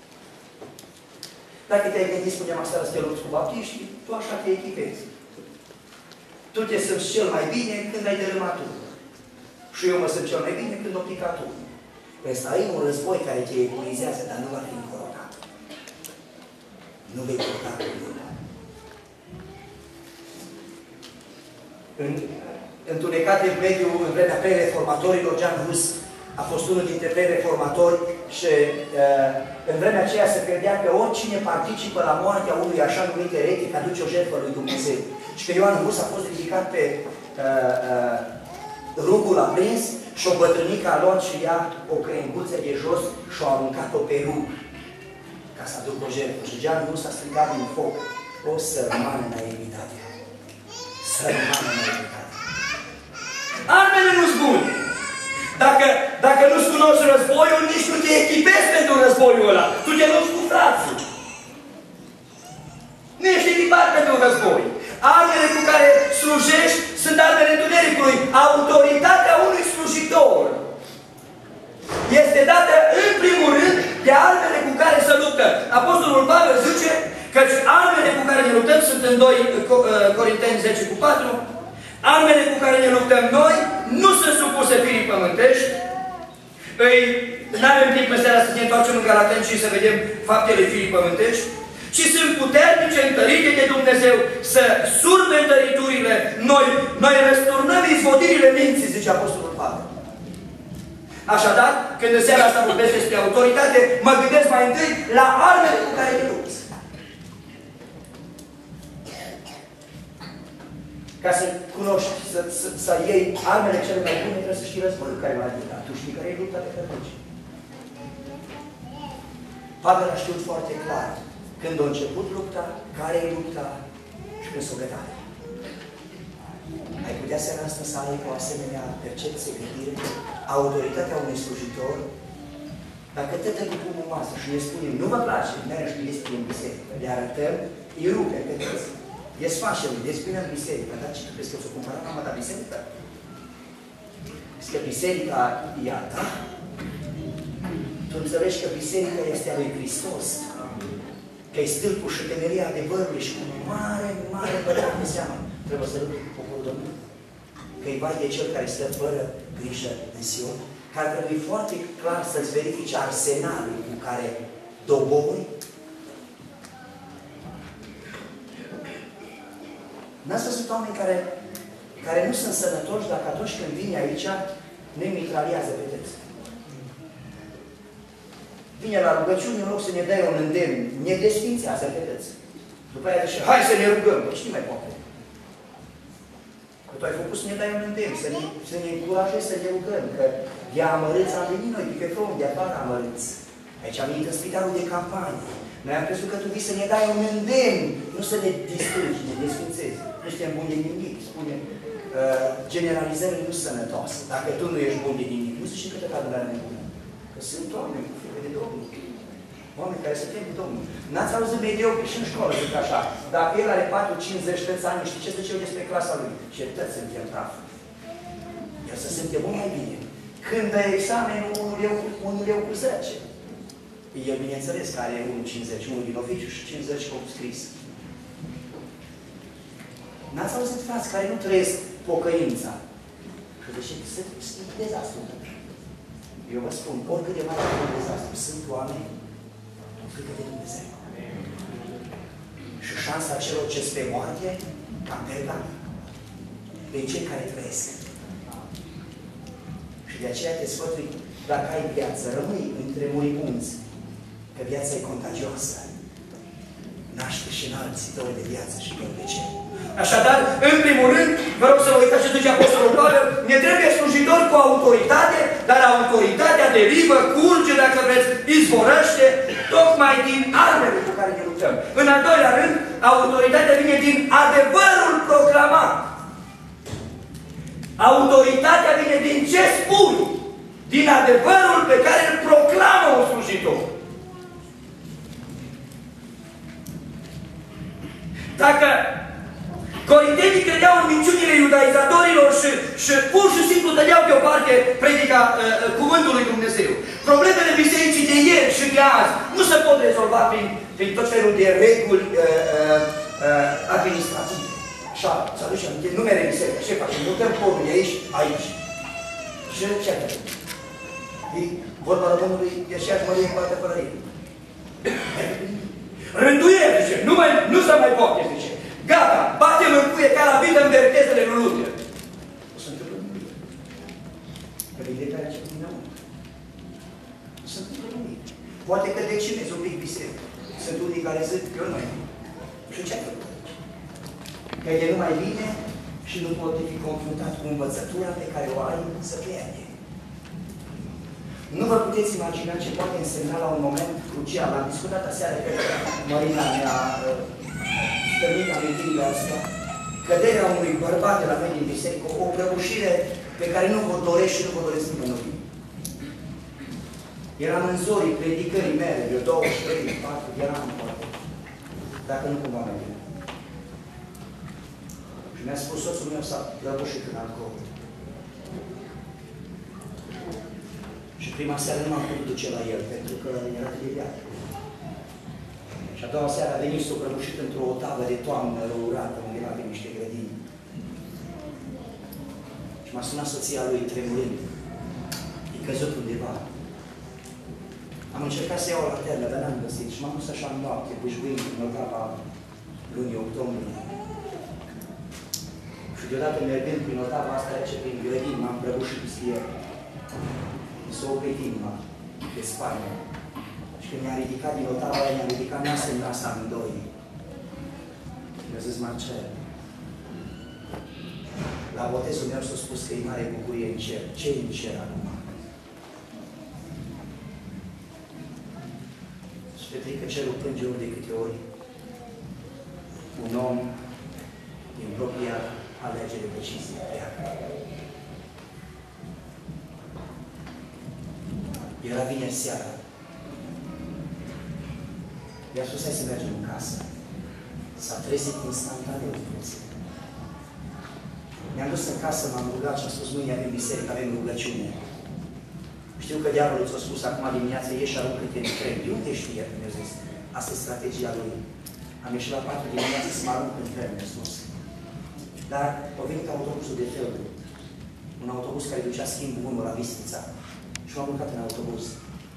Speaker 1: Dacă te-ai gândit, spuneam aseară, să te lupți cu baptiștii, tu așa te echipezi. Tu te simți cel mai bine când ai dărâmat tu. Și eu mă simt cel mai bine când o picat tu. Ăsta e un război care te epuizează, dar nu va fi încoronat. Nu vei purta cu lumea. În, întunecat în mediul, în vremea pre-reformatorilor, Jan Hus a fost unul dintre pre-reformatori și uh, în vremea aceea se credea că oricine participă la moartea unui așa numit eretic aduce o jertfă lui Dumnezeu. Și că Ioan Hus a fost ridicat pe uh, uh, rugul aprins și o bătrânică a luat și ea o crenguță de jos și a aruncat-o pe rug ca să aducă o jertfă. Și Jan Hus a strigat din foc: o sărmană naivitate! Sărmană naivitate! Armele nu-s bune! Dacă, dacă nu-ți cunoști războiul, nici nu te echipezi pentru războiul ăla. Tu te lupți cu frații. Nu ești echipat pentru război. Armele cu care slujești sunt armele întunericului. Autoritatea unui slujitor este dată în primul rând de armele cu care se luptă. Apostolul Pavel zice că armele cu care ne luptăm sunt în doi Corinteni zece cu patru. Armele cu care ne luptăm noi nu sunt supuse firii pământești. Nu avem timp în seara să ne întoarcem în Galateni și să vedem faptele firii pământești, ci sunt puternice, întărite de Dumnezeu, să surpe întăriturile. Noi, noi răsturnăm izvodirile minții, zice Apostolul Pavel. Așadar, când în seara asta vorbesc despre autoritate, mă gândesc mai întâi la armele cu care te lupți. Ca să cunoști, să, să, să iei armele cele mai bune, trebuie să știi războiul care l-a luptat. Tu știi care e lupta pe care duci. Pavel a știut foarte clar când a început lupta, care e lupta și când s-o gătat. Ai putea seara asta să ai o asemenea percepție, gândire, autoritatea unui slujitor, dacă tătă cu pumul masă și ne spunem, nu vă place, mereu și este în biserică, le arătăm, îi rupe, vedeți? Desfașă lui, despune în biserică, dar ce tu crezi că o să cumpăra mama ta biserică? Crezi că biserica e a ta? Tu înțelegi că biserica este a lui Hristos, că e stâlpul și temeria adevărului și cu mare, mare băgat de seamă trebuie să lupte cu poporul Domnului. Că-i vai de cel care stă fără grijă în Sion, care trebuie foarte clar să-ți verifice arsenalul cu care dobori. N-ați văzut oameni care, care nu sunt sănătoși dacă atunci când vine aici ne mitraliază, vedeți? Vine la rugăciune, în loc să ne dea un îndemn, ne desfințează, vedeți? După aia zice, hai să ne rugăm. Păi cine mai poate? Că tu ai făcut să ne dai un îndemn, să ne, să ne încurajezi să ne rugăm, că de amărâți am venit noi, pe front, de afară amărâți. Aici am venit în spitalul de campanie. Noi am crezut că tu vii să ne dai un îndemn, nu să ne distrugi, ne desfințezi. Nu suntem buni de nimic, spune. Uh, generalizările nu sunt sănătoase. Dacă tu nu ești bun de nimic, nu zici că te cadă la nebună. Că sunt oameni cu frică de Domnul. Oameni care se tem cu Domnul. N-ați auzit mediocri și în școală, zic așa. Dacă el are patru cincizeci de ani, știi ce zice eu despre clasa lui? Ce tăți suntem praf. El să simte mult mai bine. Când dă examenul, unul leu, unul leu cu zece. El, bineînțeles, că are unu cincizeci, unul din oficiu și cincizeci cu scris. N-ați auzit frați care nu trăiesc pocăința. Și deși sunt dezastru. Eu vă spun, oricât de mare de dezastru, sunt oameni cu frică de Dumnezeu. Și șansa celor ce spre moarte, cam pergat. De cei care trăiesc. Și de aceea te sfătui, dacă ai viață, rămâi între muribunzi, că viața e contagioasă. Naște și în alții dor de viață și dor de cer. Așadar, în primul rând, vă rog să vă uitați ce zice Apostolul Pavel, ne trebuie slujitori cu autoritate, dar autoritatea derivă, curge, dacă vreți, izvorăște, tocmai din armele cu care ne luptăm. În al doilea rând, autoritatea vine din adevărul proclamat. Autoritatea vine din ce spui? Din adevărul pe care îl proclamă un slujitor. Dacă corintenii credeau în minciunile iudaizatorilor și, și pur și simplu dădeau deoparte predica uh, cuvântului lui Dumnezeu, problemele bisericii de ieri și de azi nu se pot rezolva prin, prin tot felul de reguli uh, uh, uh, administrative. Așa, să aducem numere biserică. Ce facem? Mutăm porul de aici, aici. Și ce facem? E vorba la Domnului, e aceeași mărie cu altă părărie. Rânduieli, zice, nu, mai, nu se mai poate, zice. Gata, batem în cuie ca la vită în vertezele lui Luther. O să întâmplă nimic. Că de care ce din nou. O să întâmplă nimic. Poate că decimezi un pic biserică. Sunt unii care zic, eu nu mai vin. Și ce-ai făcut? Că e numai bine și nu poate fi confruntat cu învățătura pe care o ai să pierde. Nu vă puteți imagina ce poate însemna la un moment crucial. Am discutat aseară că Marina mi-a stărit amintirile astea. Căderea unui bărbat de la noi din biserică, o prăbușire pe care nu vă dorești și nu vă doresc nimănui. Eram în zorii predicării mele, eu douăzeci și trei, patru, eram poate. Dacă nu cumva mai bine. Și mi-a spus soțul meu s-a prăbușit în alcool. Și Și prima seară nu m-am putut duce la el, pentru că era de viață. Și a doua seară a venit s-o prăbușit într-o tavă de toamnă răurată, undeva pe niște grădini. Și m-a sunat soția lui tremurând. E căzut undeva. Am încercat să iau o lanternă, dar n-am găsit. Și m-am dus așa în noapte, bușbuind în notava lunii octombrie. Și deodată mergând prin notava asta, rece prin grădini, m-am prăbușit cu stier. Mi s-a oprit inima pe spate. Și când mi-a ridicat din notava aia, mi-a ridicat nas în nas amândoi. Și mi-a zis, Marcel, la botezul meu s-a spus că e mare bucurie în cer. Ce e în cer acum? Și pentru că cerul plânge ori de câte ori un om din propria alegere decizie pleacă. Era vineri seara. I-a spus, hai să mergem în casă. S-a trezit instantaneu puțin. Mi-am dus în casă, m-am rugat și am spus, mâine avem biserică, avem rugăciune. Știu că diavolul ți-a spus acum dimineața, ieși aruncă-te în tren. De unde știe? Mi-a zis. Asta e strategia lui. Am ieșit la patru dimineața să mă arunc în tren, mi-a spus. Dar a venit autobuzul de fel. Un autobuz care ducea schimbul unu la Bistrița. Și m-am urcat în autobuz.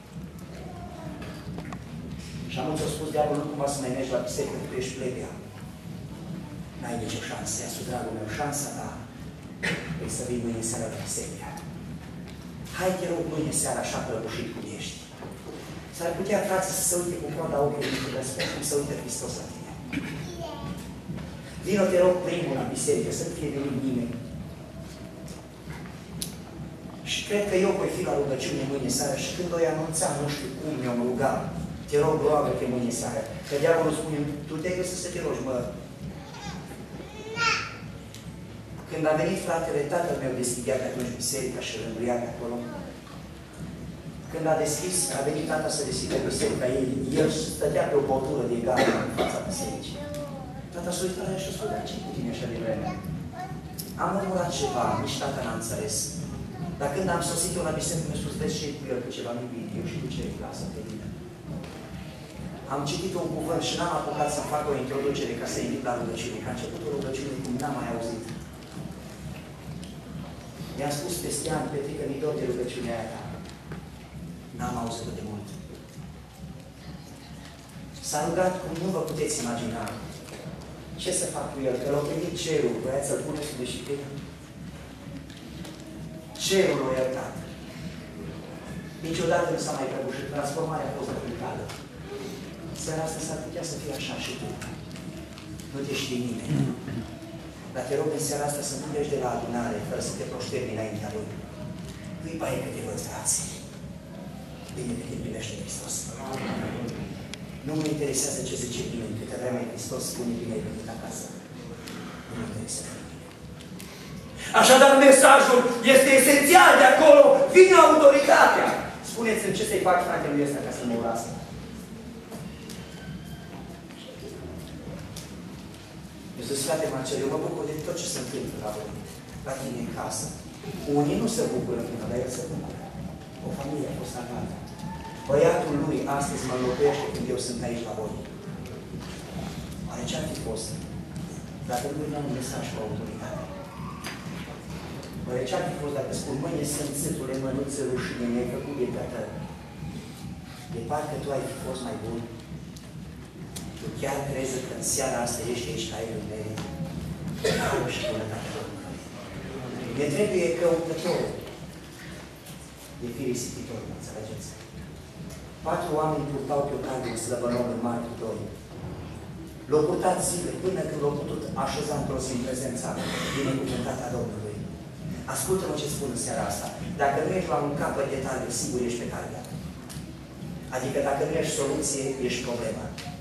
Speaker 1: Și am ți-a spus diavolul, nu cumva să mai mergi la biserică, că tu ești plebea. N-ai nicio șansă, ia sus, dragul meu, șansa ta e să vii mâine seara la biserică. Hai, te rog, mâine seara așa prăbușit cum ești. S-ar putea, frate, să se uite cu coada ochiului și răspund cum se uită Hristos la tine. Vino, te rog, primul la biserică, să nu fie venit nimeni. Și cred că eu voi fi la rugăciune mâine seara și când o anunța, nu știu cum mi-am rugat, te rog, roagă-te mâine seara. Că diavolul spune, tu te-ai găsit să te rogi, mă. Când a venit fratele, tatăl meu deschidea pe atunci biserica și rânduia pe acolo. Când a deschis, a venit tata să deschide biserica ei, el stătea pe o băutură de gardă în fața bisericii. Tata s-a uitat la el și a spus, dar ce cu tine așa de vreme? Am murmurat ceva, nici tata n-a înțeles. Dar când am sosit eu la biserică, mi-a spus, vezi ce cu el, că ceva nu-i bine, eu și cu ce îi lasă pe mine. Am citit un cuvânt și n-am apucat să fac o introducere ca să invit la rugăciune, că a început o rugăciune cum n-am mai auzit. Mi-a spus peste ani, Petrică, mi-i dor de rugăciunea aia ta. N-am auzit-o de mult. S-a rugat cum nu vă puteți imagina. Ce să fac cu el? Că l-a primit cerul, voiați să-l pune sub disciplină? Cerul l-a iertat. Niciodată nu s-a mai prăbușit. Transformarea a fost aplicată. Seara asta s-ar putea să fie așa și tu. Nu te știi nimeni. Dar te rog în seara asta să nu pleci de la adunare fără să te proșterni înaintea Lui. Nu-i baie că te văd, frații. Bine că te primește Hristos. Nu mă interesează ce zice nimeni. Câte vreme Hristos spune bine ai venit acasă. Nu mă interesează. Așadar, mesajul este esențial de acolo. Vine autoritatea. Spuneți-mi ce să-i fac fratelui ăsta ca să mă urasă. Eu zic, frate Marcel, eu mă bucur de tot ce se întâmplă la voi, la tine în casă. Unii nu se bucură până, dar el se bucură. O familie a fost salvată. Băiatul lui astăzi mă înlocuiește când eu sunt aici la voi. Oare ce-ar fi fost? Dacă nu veneam un mesaj cu autoritate. Oare ce-ar fi fost dacă spun, mâine sunt țâtule, mănuță, rușine, mi-ai făcut de tată. De parcă tu ai fi fost mai bun. Tu chiar crezi că în seara asta ești aici ca el de harul și bunătatea Domnului. Ne trebuie căutătorul de fi risipitor, înțelegeți? Patru oameni purtau pe o carte în Slăbănov în Marcu doi. L-au purtat zile până când l-au putut așeza într-o zi în prezența binecuvântată a Domnului. Ascultă-mă ce spun în seara asta. Dacă nu ești la un capăt de targă, sigur ești pe targă. Adică dacă nu ești soluție, ești problema.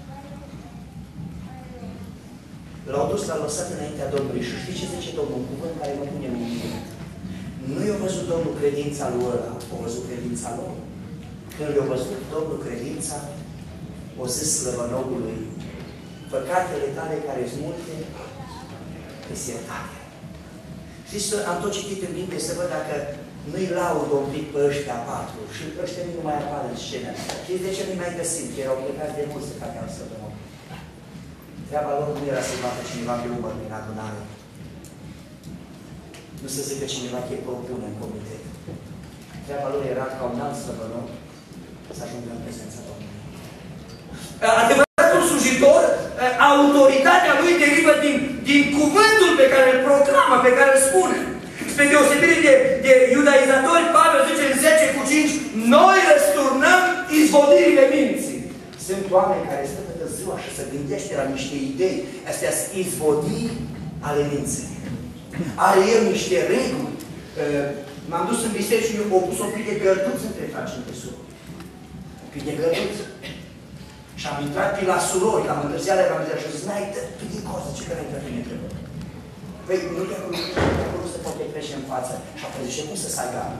Speaker 1: L-au dus, l-au lăsat înaintea Domnului și știi ce zice Domnul? Un cuvânt care mă pune în mine. Nu i-a văzut Domnul credința lui ăla, a văzut credința lor. Când i-a văzut Domnul credința, o zis slăbănogului, păcatele tale care sunt multe, îți iertate. Știți, am tot citit în Biblie să văd dacă nu-i laud un pic pe ăștia patru și ăștia nu mai apar în scenă. Știți de ce nu-i mai găsim? Că erau plecați de mulți de care am săptămână. Treaba lor nu era să-i bată cineva pe umăr prin adunare. Nu să zică cineva că îi propune în comitet. Treaba lor era ca un alt săptămână să ajungă în prezența Domnului. Adevăratul slujitor, autoritatea lui derivă din, din cuvântul pe care îl proclamă, pe care îl spune. Spre deosebire de, de iudaizatori, Pavel zice în zece cu cinci, noi răsturnăm izvodirile minții. Sunt oameni care stă toată ziua și se gândește la niște idei. Astea sunt izvodiri ale minții. Are el niște reguli. M-am dus în biserică și mi-au pus o pic de gărduți între frați între surori. O pic de gărduți. Și am intrat pe la surori, am întârziat la Evanghelia și zis, n-ai, tu din coză, ce că n-ai intrat pe întrebă? Păi, nu te acolo, nu te acolo să poate crește în față. Și apoi zice, cum să stai gata?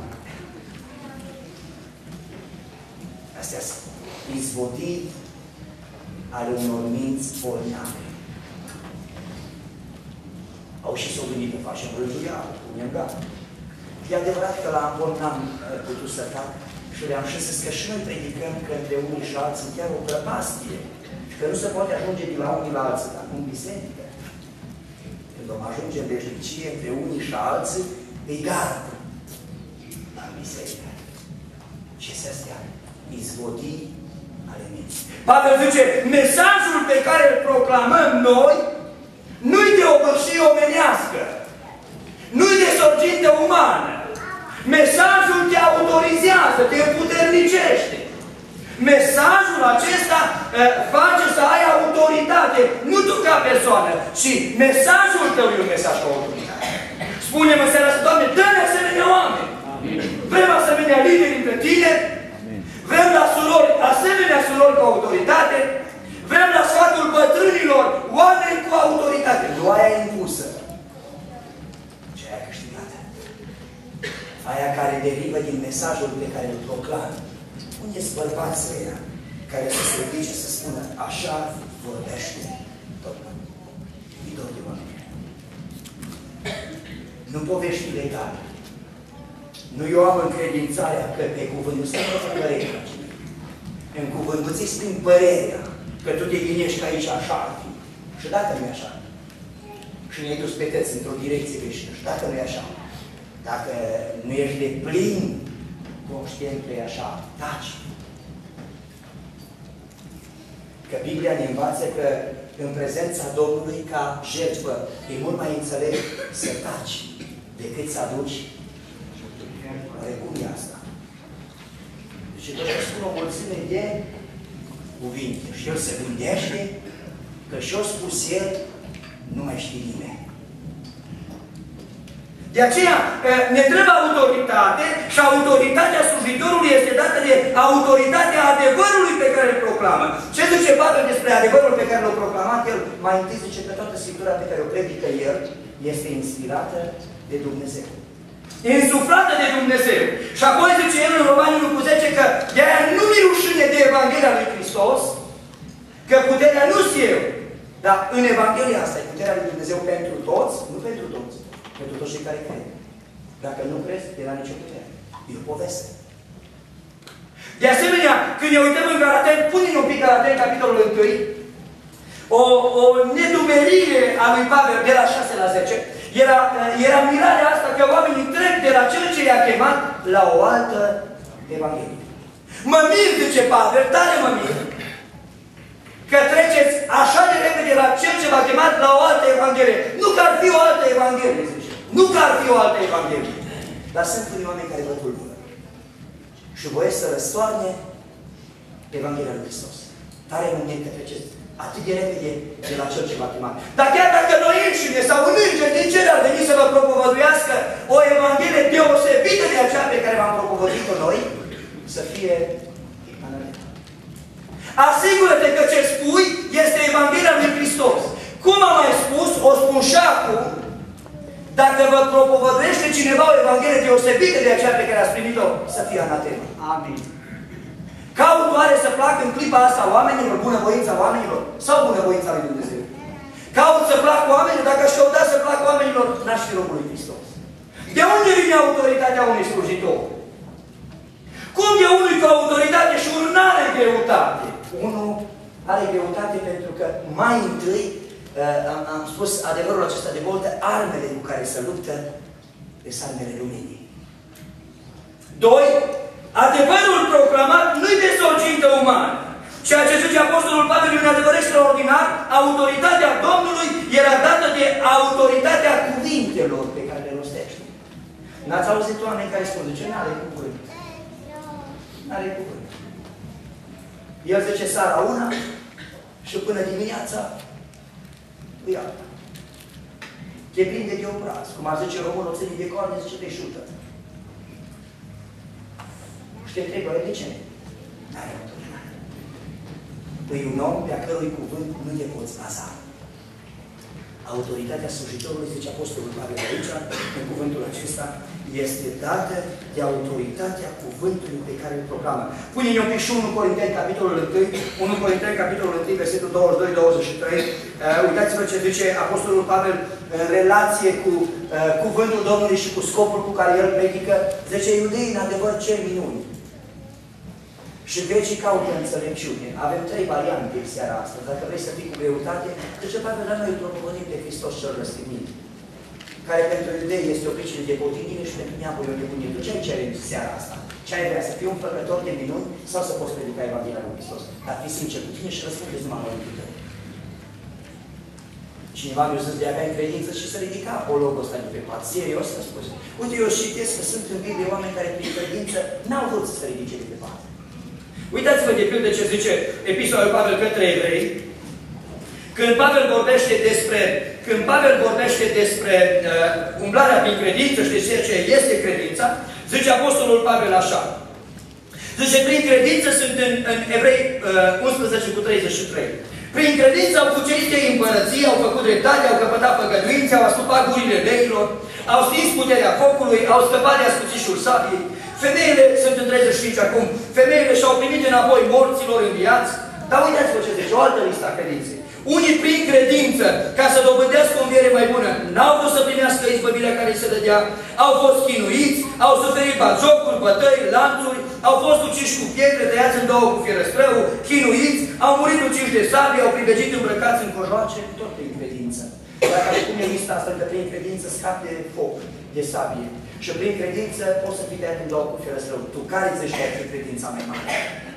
Speaker 1: Astea sunt izvodiri ale unor minți bolnave. Au și s-o gândit că facem rânduială, punem gata. E adevărat că la Ambon n-am putut să fac și le-am și zis că și noi predicăm că între unii și alții chiar o prăpastie și că nu se poate ajunge de la unii la alții, dar în biserică. Când vom ajunge în veșnicie între unii și alții, e gard la biserică. Ce se astea? Izvodii ale minții. Pavel zice, mesajul pe care îl proclamăm noi nu-i de obârșie omenească, nu-i de sorginte umană. Mesajul te autorizează, te împuternicește. Mesajul acesta uh, face să ai autoritate, nu tu ca persoană, ci mesajul tău e un mesaj cu autoritate. Spune-mă în seara asta, Doamne, dă-ne asemenea oameni. Amin. Vrem asemenea lideri între tine, amin. Vrem la surori, asemenea surori cu autoritate, vrem la sfatul bătrânilor, oameni cu autoritate. Nu aia impusă. Aia care derivă din mesajul pe care îl proclam. Unde-s bărbații ăia care să se ridice să spună așa vorbește Domnul. Iubitor de oameni. Nu povești legale. Nu eu am încredințarea că pe cuvânt nu se poate părerea. În cuvânt nu ți spun părerea că tu te gândești că aici așa ar fi. Și dacă nu e așa. Și ne-ai dus pe tăți într-o direcție greșită. Și dacă nu e așa. Dacă nu ești de plin conștient că e așa, taci. Că Biblia ne învață că în prezența Domnului ca jertfă e mult mai înțelept să taci decât să aduci. Oare cum e asta? Deci trebuie să spun o mulțime de cuvinte. Și el se gândește că și-o spus el, nu mai știe nimeni. De aceea ne trebuie autoritate și autoritatea slujitorului este dată de autoritatea adevărului pe care îl proclamă. Ce zice Pavel despre adevărul pe care l-a proclamat el? Mai întâi zice că toată Scriptura pe care o predică el este inspirată de Dumnezeu. Insuflată de Dumnezeu. Și apoi zice el în Romani unu cu zece că de-aia nu mi rușine de Evanghelia lui Hristos, că puterea nu-s eu, dar în Evanghelia asta e puterea lui Dumnezeu pentru toți, nu pentru toți. Pentru toți cei care cred. Dacă nu crezi, era nicio putere. E o poveste. De asemenea, când ne uităm în Galateni, punem un pic Galateni, capitolul unu, o, o nedumerire a lui Pavel de la șase la zece, era, era mirarea asta că oamenii trec de la cel ce i-a chemat la o altă Evanghelie. Mă mir, zice Pavel, tare mă mir, că treceți așa de repede la cel ce v-a chemat la o altă Evanghelie. Nu că ar fi o altă Evanghelie, zice. Nu că ar fi o altă Evanghelie. Dar sunt unii oameni care vă tulbură. Și voiesc să răstoarne Evanghelia lui Hristos. Tare mă mir că treceți atât de repede de la cel ce v-a chemat. Dar chiar dacă noi înșine sau un înger din cer ar veni să vă propovăduiască o Evanghelie deosebită de aceea pe care v-am propovăduit-o noi, să fie analită. Asigură-te că ce spui este Evanghelia lui Hristos. Cum am mai spus, o spun și acum, dacă vă propovăduiește cineva o Evanghelie deosebită de aceea pe care ați primit-o, să fie anatemă. Amin. Caut oare să plac în clipa asta oamenilor, bunăvoința oamenilor, sau bunăvoința lui Dumnezeu? Caut să plac oamenilor, dacă și-o da să plac oamenilor, n-aș fi robul lui Hristos.
Speaker 3: De unde vine autoritatea unui slujitor? Cum de unul cu autoritate și unul nu are greutate?
Speaker 1: Unul are greutate pentru că mai întâi, am, am spus adevărul acesta de multe, armele cu care se luptă sunt armele luminii.
Speaker 3: Doi, adevărul proclamat nu-i de sorgintă umană. Ceea ce zice Apostolul Pavel e un adevăr extraordinar, autoritatea Domnului era dată de autoritatea
Speaker 1: cuvintelor pe care le rostește. N-ați auzit oameni care spun, zice, n-are cuvânt. N-are cuvânt. El zice seara una și până dimineața îi alta. Te prinde de obraz. Cum ar zice românul, o ține de coarne, zice, te șută. Și te întrebă, de ce? N-are autoritate. Păi un om pe a cărui cuvânt nu te poți baza. Autoritatea slujitorului, zice Apostolul Pavel aici, în cuvântul acesta, este dată de autoritatea cuvântului pe care îl proclamă. Pune-ne un pic și unu Corinteni, capitolul unu, unu Corinteni, capitolul unu, versetul douăzeci și doi douăzeci și trei. Uh, uitați-vă ce zice Apostolul Pavel în relație cu uh, cuvântul Domnului și cu scopul cu care el predică. Zice, iudeii în adevăr cer minuni. Și grecii caută înțelepciune. Avem trei variante în seara asta. Dacă vrei să fii cu greutate, zice Pavel, la noi îl propovădim pe Hristos cel răstignit, care pentru iudei este o pricină de potinire și pentru neamul e o nebunie. Tu ce ai cere în seara asta? Ce ai vrea? Să fii un făcător de minuni sau să poți predica Evanghelia lui Hristos? Dar fii sincer cu tine și răspundeți numai la lui tău. Cineva mi-a zis de avea în credință și să ridica apologul ăsta de pe pat. Serios, să spus. Uite, eu citesc că sunt în Biblie oameni care prin credință n-au vrut să se ridice de pe pat.
Speaker 3: Uitați-vă de pildă ce zice Epistola lui Pavel către evrei. Când Pavel vorbește despre, când Pavel vorbește despre uh, umblarea prin credință și de ce este credința, zice Apostolul Pavel așa. Zice, prin credință sunt în, în Evrei uh, unsprezece cu treizeci și trei. Prin credință au cucerit ei împărății, au făcut dreptate, au căpătat păgăduințe, au astupat gurile leilor, au stins puterea focului, au scăpat de ascuțișul sabiei. Femeile, sunt în treizeci și cinci acum, femeile și-au primit înapoi morților în viață. Dar uitați-vă ce zice, o altă listă a credinței. Unii prin credință, ca să dobândească o înviere mai bună, n-au vrut să primească izbăvirea care îi se dădea, au fost chinuiți, au suferit batjocuri, bătăi, lanțuri, au fost uciși cu pietre, tăiați în două cu fierăstrăul, chinuiți, au murit uciși de sabie, au pribegit îmbrăcați în cojoace, tot prin credință. Dacă aș pune lista asta, că prin credință scapi de foc, de sabie. Și prin credință poți să fii tăiat în două cu fierăstrăul. Tu care zici că ai fi credința mai mare?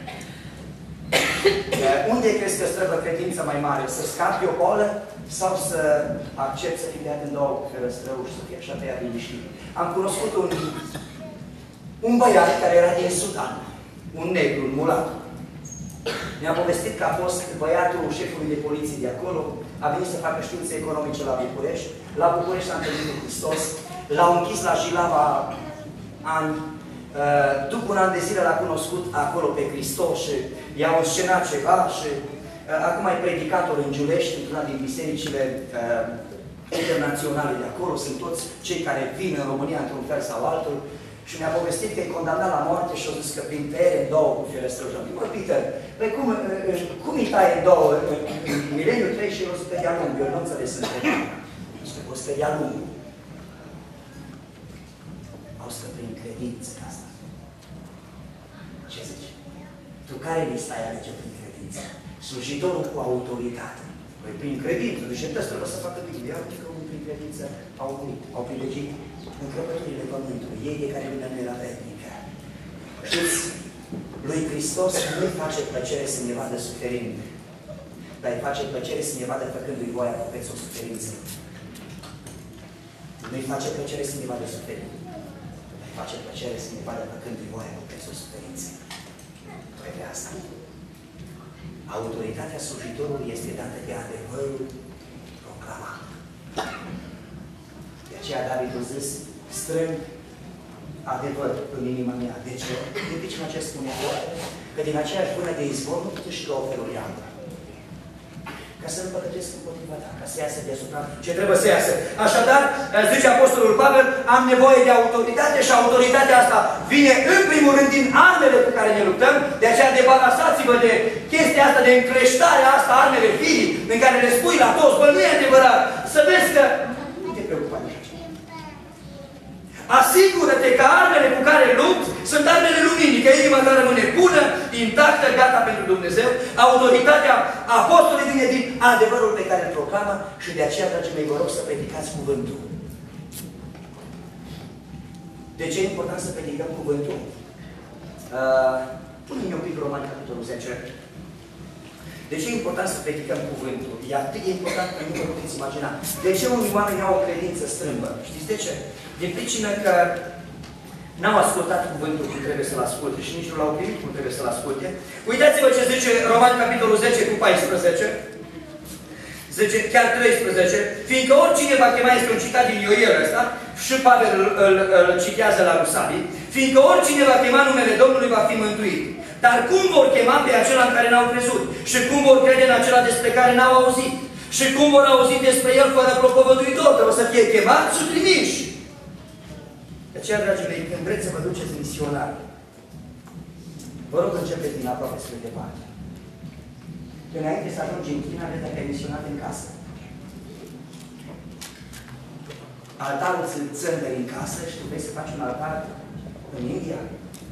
Speaker 3: Unde crezi că străbă credința mai mare? Să scapi o boală sau să accepti să fii tăiat în două cu fierăstrăul și să fii așa tăiat liniștit? Am cunoscut un, un băiat care era din Sudan, un negru, un mulat. Mi-a povestit că a fost băiatul șefului de poliție de acolo, a venit să facă științe economice la București. La București s-a întâlnit cu Hristos, l-au închis la Jilava ani. După un an de zile l-a cunoscut acolo pe Hristos și i-au înscenat ceva și acum e predicator în Giulești, într-una din bisericile uh, internaționale de acolo. Sunt toți cei care vin în România într-un fel sau altul. Și mi-a povestit că e condamnat la moarte și a zis că prin tăiere în două cu fierăstrăul. Și am zis, bă, Peter, păi cum, cum îi taie în două? În mileniul trei și el o să cădea lung. Eu nu înțeles întrebarea. O să cădea lung. Au să prin credință asta. Ce zici? Tu care lista ai alege prin credință? Slujitorul cu autoritate. Păi prin credință. Deci ăsta trebuie să facă Biblia. Iar că unii prin credință au murit, au prilegit încrăpăturile pământului. Ei de care lumea nu era vrednică. Știți, lui Hristos nu-i face plăcere să ne vadă suferind, dar îi face plăcere să ne vadă făcându-i voia cu prețul suferinței. Nu-i face plăcere să ne vadă suferind, dar îi face plăcere să ne vadă făcându-i voia cu prețul suferinței. Trebuie asta. Autoritatea slujitorului este dată de adevărul proclamat. De aceea David a zis, strâng adevăr în inima mea. De ce? Gândiți-vă ce spune acolo. Că din aceeași vână de izvor nu puteți și două feluri de apă. Ca să nu păcătuiesc împotriva ta, ca să iasă deasupra ce trebuie să iasă. Așadar, zice Apostolul Pavel, am nevoie de autoritate și autoritatea asta vine în primul rând din armele cu care ne luptăm. De aceea debarrasați-vă de chestia asta, de încreștarea asta, armele firii, în care le spui la toți, bă, nu e adevărat, să vezi că nu te preocupa de așa. Scriptura rămâne bună, intactă, gata pentru Dumnezeu. Autoritatea apostolului vine din adevărul pe care îl proclamă și de aceea, dragii mei, vă rog să predicați cuvântul. De ce e important să predicăm cuvântul? Uh, Pune-mi un pic Romani, capitolul zece. De ce e important să predicăm cuvântul? E atât de important că nu vă puteți imagina. De ce unii oameni au o credință strâmbă? Știți de ce? Din pricină că n-au ascultat cuvântul cum trebuie să-l asculte și nici nu l-au primit cum trebuie să-l asculte. Uitați-vă ce zice Romani, capitolul zece, cu paisprezece. Zice, chiar treisprezece. Fiindcă oricine va chema, este un citat din Ioel ăsta, și Pavel îl, îl, îl citează la Rusalii, fiindcă oricine va chema numele Domnului va fi mântuit. Dar cum vor chema pe acela în care n-au crezut? Și cum vor crede în acela despre care n-au auzit? Și cum vor auzi despre el fără propovăduitor? Trebuie să fie chemați și trimiși. De aceea, dragii mei, când vreți să vă duceți misionari, vă rog începeți din aproape spre departe. Înainte să ajungi în China, vezi dacă ai misionat în casă. Altarul ți-l țândări în casă și tu vrei să faci un altar în India.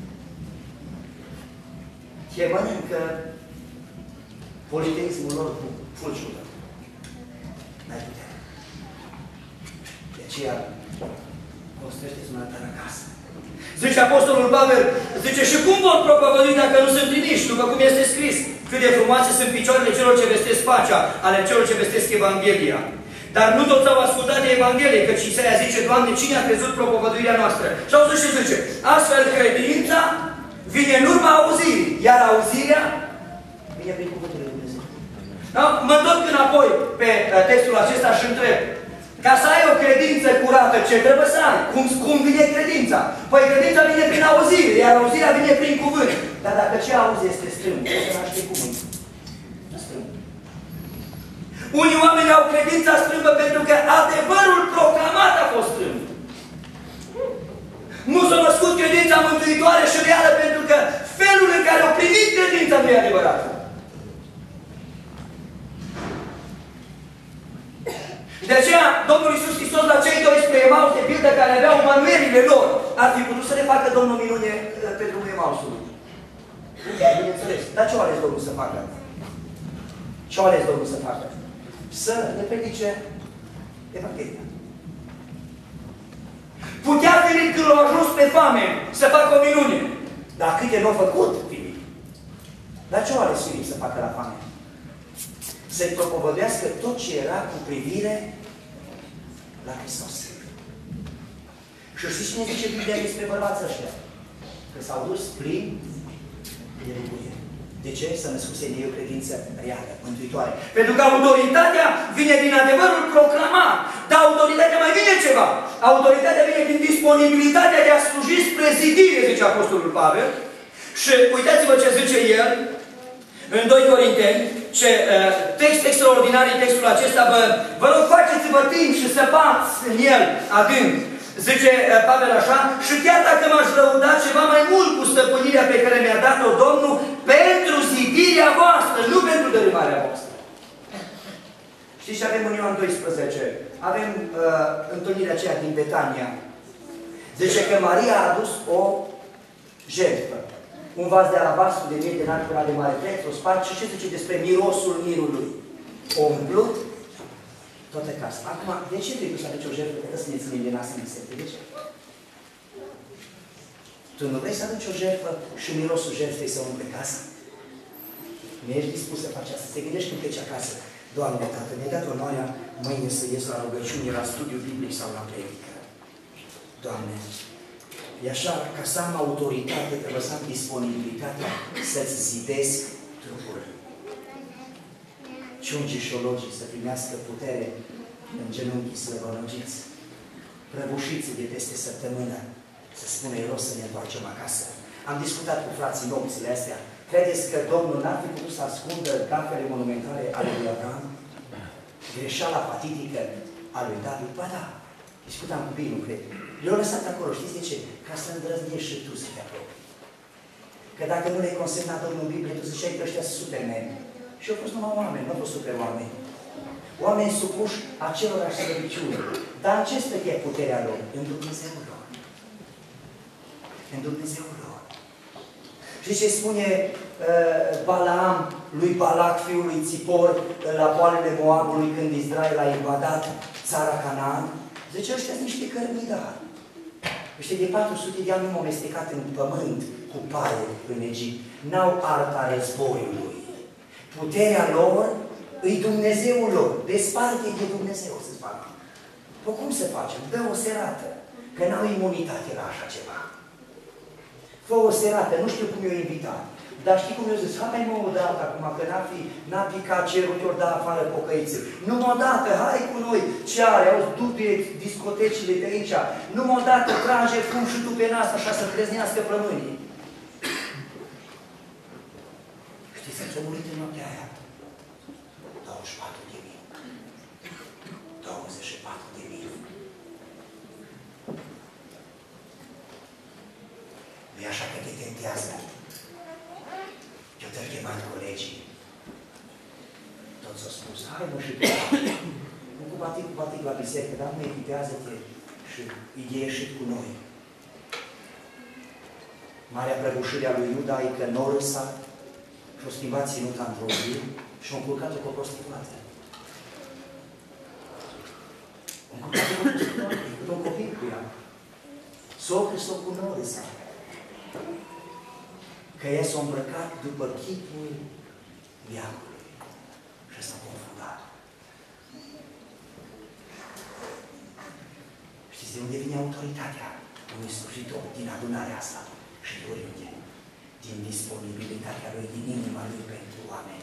Speaker 3: Te mănâncă politeismul lor cu fulciură. N-ai putea. De aceea, construiește-ți un altar acasă. Zice Apostolul Pavel, zice, și cum vor propovădui dacă nu sunt trimiși, după cum este scris? Cât de frumoase sunt picioarele celor ce vestesc pacea, ale celor ce vestesc Evanghelia. Dar nu toți au ascultat de Evanghelie, căci Isaia zice, Doamne, cine a crezut propovăduirea noastră? Și auzi și zice, astfel credința vine în urma auzirii, iar auzirea vine prin cuvântul lui Dumnezeu. Da? Mă întorc înapoi pe textul acesta și întreb, ca să ai o credință curată, ce trebuie să ai? Cum, cum vine credința? Păi credința vine prin auzire, iar auzirea vine prin cuvânt. Dar dacă ce auzi este strâmb, o să naște cuvânt. Strâmb. Unii oameni au credința strâmbă pentru că adevărul proclamat a fost strâmb. Nu s-a născut credința mântuitoare și reală pentru că felul în care au primit credința nu e adevărat. De aceea, Domnul Iisus Hristos la cei doi spre Emaus, de pildă, care aveau manuelile lor, ar fi putut să le facă Domnul minune pe drumul Emausului. Bineînțeles. Dar ce-o ales Domnul să facă? Ce-o ales Domnul să facă? Să le predice Evanghelia. Putea Filip, când l-au ajuns pe foame, să facă o minune. Dar câte n-au făcut Filip? Dar ce-o ales Filip să facă la foame? Să-i propovăduiască tot ce era cu privire la Hristos. Și știți cine zice Biblia despre bărbații ăștia? Că s-au dus plini de nebunie. De ce? Să născuse în ei o credință reală, mântuitoare. Pentru că autoritatea vine din adevărul proclamat. Dar autoritatea mai vine ceva. Autoritatea vine din disponibilitatea de a sluji spre zidire, zice Apostolul Pavel. Și uitați-vă ce zice el în doi Corinteni, ce uh, text extraordinar în textul acesta, vă, vă rog, faceți-vă timp și săpați în el adânc. Zice uh, Pavel așa, și chiar dacă m-aș lăuda ceva mai mult cu stăpânirea pe care mi-a dat-o Domnul, pentru zidirea voastră, nu pentru dărâmarea voastră. Știți ce avem în Ioan doisprezece? Avem uh, întâlnirea aceea din Betania. Zice că Maria a adus o jertfă. Un vas de alabastru de mir de natura de mare preț, o spart și ce zice despre mirosul mirului? O umplut toată casa. Acum, de ce trebuie să aduci o jertfă că să ne ținem de nas în biserică? De ce? Tu nu vrei să aduci o jertfă și mirosul jertfei să umple casa? Nu ești dispus să faci asta. Te gândești când pleci acasă. Doamne, Tată, mi-ai dat onoarea mâine să ies la rugăciune, la studiu biblic sau la predică. Doamne, e așa, ca să am autoritate, trebuie să am disponibilitatea să-ți zidesc trupul. Ciungii și ologii să primească putere în genunchii slăbănăgiți. Prăbușiții de peste săptămână să spună e rost să ne întoarcem acasă. Am discutat cu frații nopțile astea. Credeți că Domnul n-ar fi putut să ascundă gafele monumentale ale lui Abraham? Greșeala patitică a lui David? Ba da, discutam cu Binu, cred. Le-au lăsat acolo, știți de ce? Ca să îndrăznești și tu să te apropii. Că dacă nu le-ai consemnat Domnul în Biblie, tu ziceai că ăștia sunt supermeni. Și au fost numai oameni, nu au fost super oameni. Oameni supuși acelorași slăbiciuni. Dar în ce stătea puterea lor? În Dumnezeul lor. În Dumnezeul lor.
Speaker 1: Știți ce spune uh, Balaam lui Balac, fiul lui Țipor, la poalele Moabului, când Israel a invadat țara Canaan? Zice, ăștia sunt niște cărmidari. Ăștia de patru sute de ani nu m-au mestecat în pământ cu paie în Egipt. N-au arta războiului. Puterea lor îi Dumnezeul lor. Desparte de Dumnezeu să-ți facă. Păi cum se face? Dă o serată. Că n-au imunitate la așa ceva. Fă o serată, nu știu cum i-o invitat. Dar știi cum i-o zis? Hai mă o dată acum, că n-a fi, n-a picat cerul, te-or da afară pocăiții. Numai o dată, hai cu noi. Ce are? Auzi, du-te discotecile de aici. Numai o dată, trage cum și tu pe nas, așa să treznească plămânii. Știți, s-a murit în noaptea aia. douăzeci și patru de mii. douăzeci și patru de mii. Nu-i așa că te tentează. Eu te-am chemat colegii. Toți au spus, hai mă și tu. Nu cu batic, cu batic la biserică, dar nu echipează-te și e ieșit cu noi. Marea prăbușire a lui Iuda e că norul s-a și-o schimbat ținuta într-o zi și-o încurcat-o cu o prostituată. Încurcat-o cu o prostituată, cu un copil cu ea. Socrul s-o cu norul s-a. Că ea s-a îmbrăcat după chipul viacului și s-a confundat. Știți de unde vine autoritatea unui slujitor din adunarea asta și de oriunde? Din disponibilitatea lui, din inima lui pentru oameni.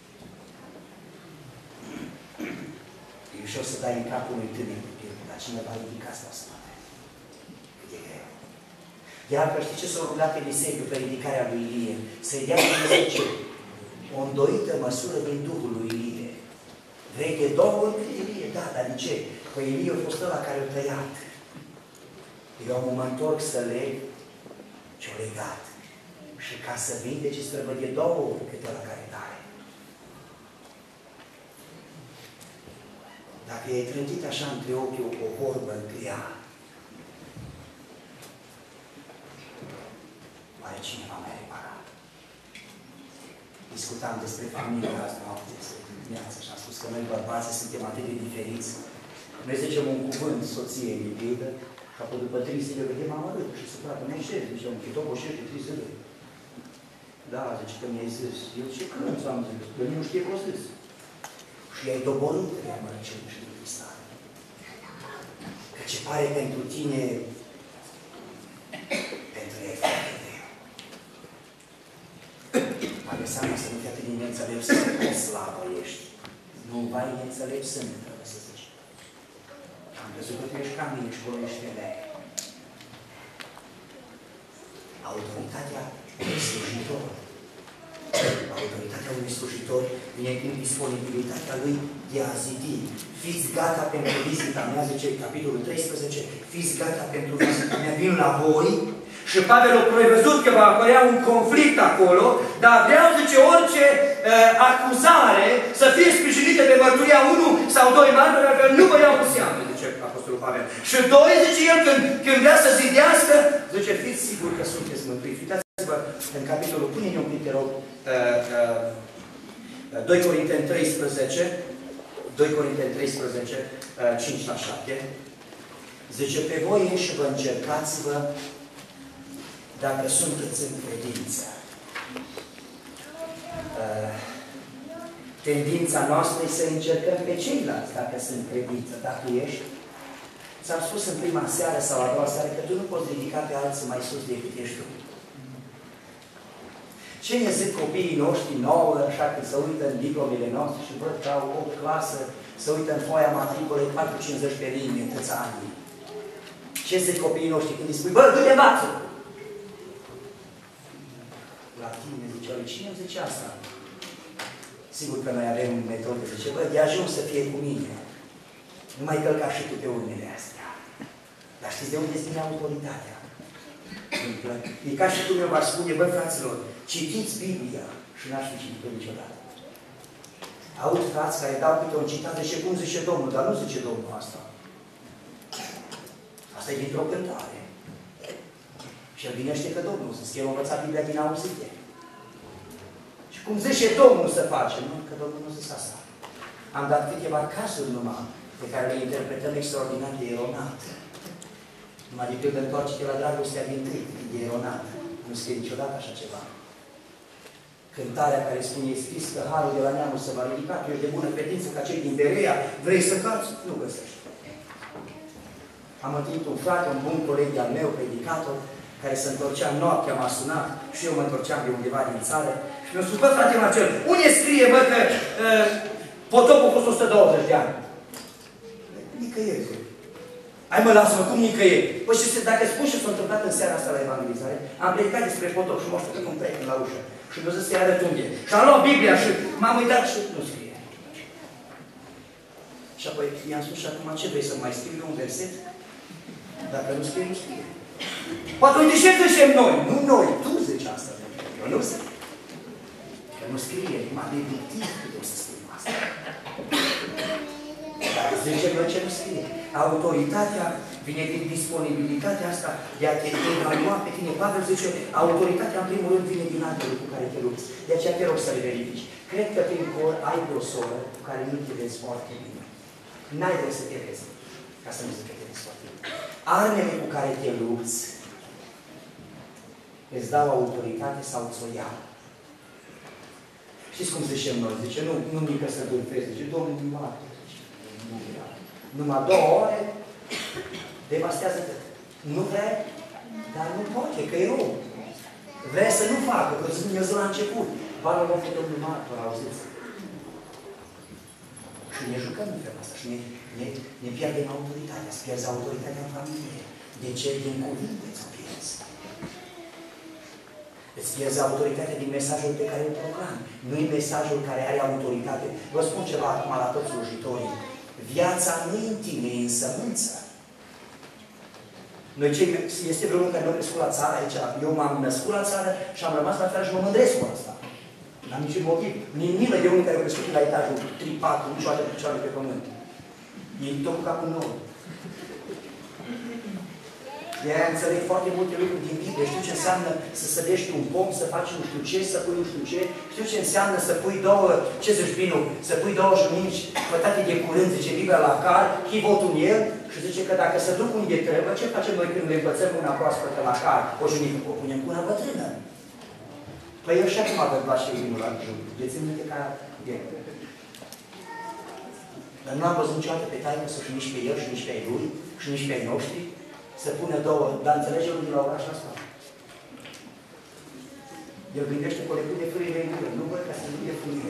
Speaker 1: E ușor să dai în capul unui tânăr copil, dar cineva ridică asta în spate. Cât e greu. Iar că știi ce s-a rugat Elisei după ridicarea lui Ilie? Să-i dea Dumnezeu ce? O îndoită măsură din Duhul lui Ilie. Vrei de două ori cât Ilie? Da, dar de ce? Păi Ilie a fost ăla care a tăiat. Eu mă întorc să leg ce-o legat. Și ca să vindece trebuie de două ori cât ăla care tare. Dacă i-ai trântit așa între ochi o, o vorbă între ea, oare cineva mai repara? Discutam despre familia asta noapte, dimineață, și am spus că noi bărbații suntem atât de diferiți. Noi zicem un cuvânt soției de pildă, și apoi după trei zile vedem amărât și se frate, nu știu, zice, un chitoboșești de trei zile. Da, zice că mi-ai zis. Eu ce când s-am zis? Că nu știe că o zis. Și i-ai doborât că i-ai mărăcit și de cristal. Că ce pare pentru tine, pentru ea e foarte greu. Mai de seama să nu fii atât de neînțelept, să nu slavă ești. Nu vai neînțelept sunt, trebuie să zici. Am văzut că tu ești ca mine și acolo ești femeie. Autoritatea unui slujitor. Autoritatea unui slujitor vine din disponibilitatea lui de a zidi. Fiți gata pentru vizita mea, zice capitolul treisprezece, fiți gata pentru vizita mea, vin la voi. Și Pavel a prevăzut că va apărea un conflict acolo, dar vreau, zice, orice uh, acuzare să fie sprijinită pe mărturia unu sau doi martori, că nu vă iau cu seamă, zice Apostolul Pavel. Și doi, zice el, când, când vrea să zidească, zice, fiți siguri că sunteți mântuiți. Uitați-vă în capitolul, pune-ne un pic, te rog, uh, uh, doi Corinteni treisprezece, doi Corinteni treisprezece, uh, cinci la șapte, zice, pe voi înși vă încercați-vă dacă sunteți în credință. Uh, tendința noastră e să încercăm pe ceilalți dacă sunt credință. Dacă ești, ți-am spus în prima seară sau a doua seară că tu nu poți ridica pe alții mai sus decât ești tu. Ce ne zic copiii noștri nouă, așa când se uită în diplomele noastre și văd că au opt clasă, se uită în foaia matricolei patru cincizeci pe linie, câți ani. Ce zic copiii noștri când îi spui, bă, du-te învață! La tine, zice, cine îmi zice asta? Sigur că noi avem metode, zice, bă, de ajuns să fie cu mine. Nu mai călca și tu pe urmele astea. Dar știți de unde vine autoritatea? E ca și cum eu v-aș spune, bă, fraților, citiți Biblia și n-aș fi citit-o niciodată. Aud frați care dau câte un citat, zice, cum zice Domnul, dar nu zice Domnul asta. Asta e dintr-o cântare. Și Și el vinește că Domnul, să scrie, el a învățat Biblia din auzite. Și cum zice Domnul să face, nu? Că Domnul nu zis asta. Am dat câteva cazuri numai, pe care le interpretăm extraordinar de eronat. Numai de pildă întoarce-te la dragostea din tâi, de eronat. Nu scrie niciodată așa ceva. Cântarea care spune, e scris că harul de la neamul se va ridica, tu ești de bună credință ca cei din Berea, vrei să cați? Nu găsești. Am întâlnit un frate, un bun coleg de-al meu, predicator, care se întorcea noaptea, m-a sunat și eu mă întorceam de undeva din țară și mi-a spus, bă, frate Marcel, unde scrie, bă, că uh, potopul a fost o sută douăzeci de ani? Nicăieri. Hai mă, lasă-mă, cum nicăieri? Păi și dacă spun ce s-a întâmplat în seara asta la evangelizare, am predicat despre potop și m-a așteptat un prieten la ușă. Și mi-a zis să-i arăt unde. Și am luat Biblia și m-am uitat și nu scrie. Și apoi i-am spus, și acum ce vrei, să mai scriu eu un verset? Dacă nu scrie, nu scrie. Poate uite ce zicem noi? Nu noi, tu zici asta. Eu nu zic. Că nu scrie, numai dedictiv putem să scriem asta. Dar zicem noi ce nu scrie. Autoritatea vine din disponibilitatea asta de a te evalua pe tine. Pavel zice, autoritatea în primul rând vine din altele cu care te lupți. De aceea te rog să le verifici. Cred că prin cor ai o soră cu care nu te vezi foarte bine. N-ai vreo să te vezi. Ca să nu zic că te vezi foarte bine. Armele cu care te lupți îți dau autoritate sau ți-o iau. Știți cum zicem noi? Zice, nu, nu mică să dulfezi. Zice, Domnul, nu mă numai două ore devastează tot. Nu vrea, dar nu poate, că e rău. Vrea să nu facă, că Dumnezeu zis la început. Valul va fi Domnul martor, auziți? Și ne jucăm în felul ăsta și ne, ne, ne pierdem autoritatea. Îți pierzi autoritatea în familie. De ce? Din cuvinte îți pierzi. Îți pierzi autoritatea din mesajul pe care îl proclami. Nu-i mesajul care are autoritate. Vă spun ceva acum la toți slujitorii. Viața nu e în tine, e în sămânță. Noi cei, este vreunul care nu a crescut la țară aici. Eu m-am născut la țară și am rămas la țară și mă mândresc cu asta. N-am niciun motiv. Ni milă de unul care a crescut la etajul trei patru, niciodată picioare pe pământ. Ei tot cu capul nou. De-aia înțeleg foarte multe lucruri din Biblie. Știu ce înseamnă să sădești un pom, să faci nu știu ce, să pui nu știu ce. Știu ce înseamnă să pui două, ce zici Binu, să pui două junici fătate de curând, zice Biblia, la car, chivotul în el și zice că dacă se duc unde trebuie, ce facem noi când le învățăm una proaspătă la car? O junică, o punem cu una bătrână. Păi eu și acum vă place vinul la jur. Veți minte ca e. Dar nu am văzut niciodată pe taină să nici pe el și nici pe ei lui și nici pe ei noștri. Să pune două, dar înțelege unde la oraș asta? El gândește că o le pune frâile în gură. Nu văd ca să nu fie frâile.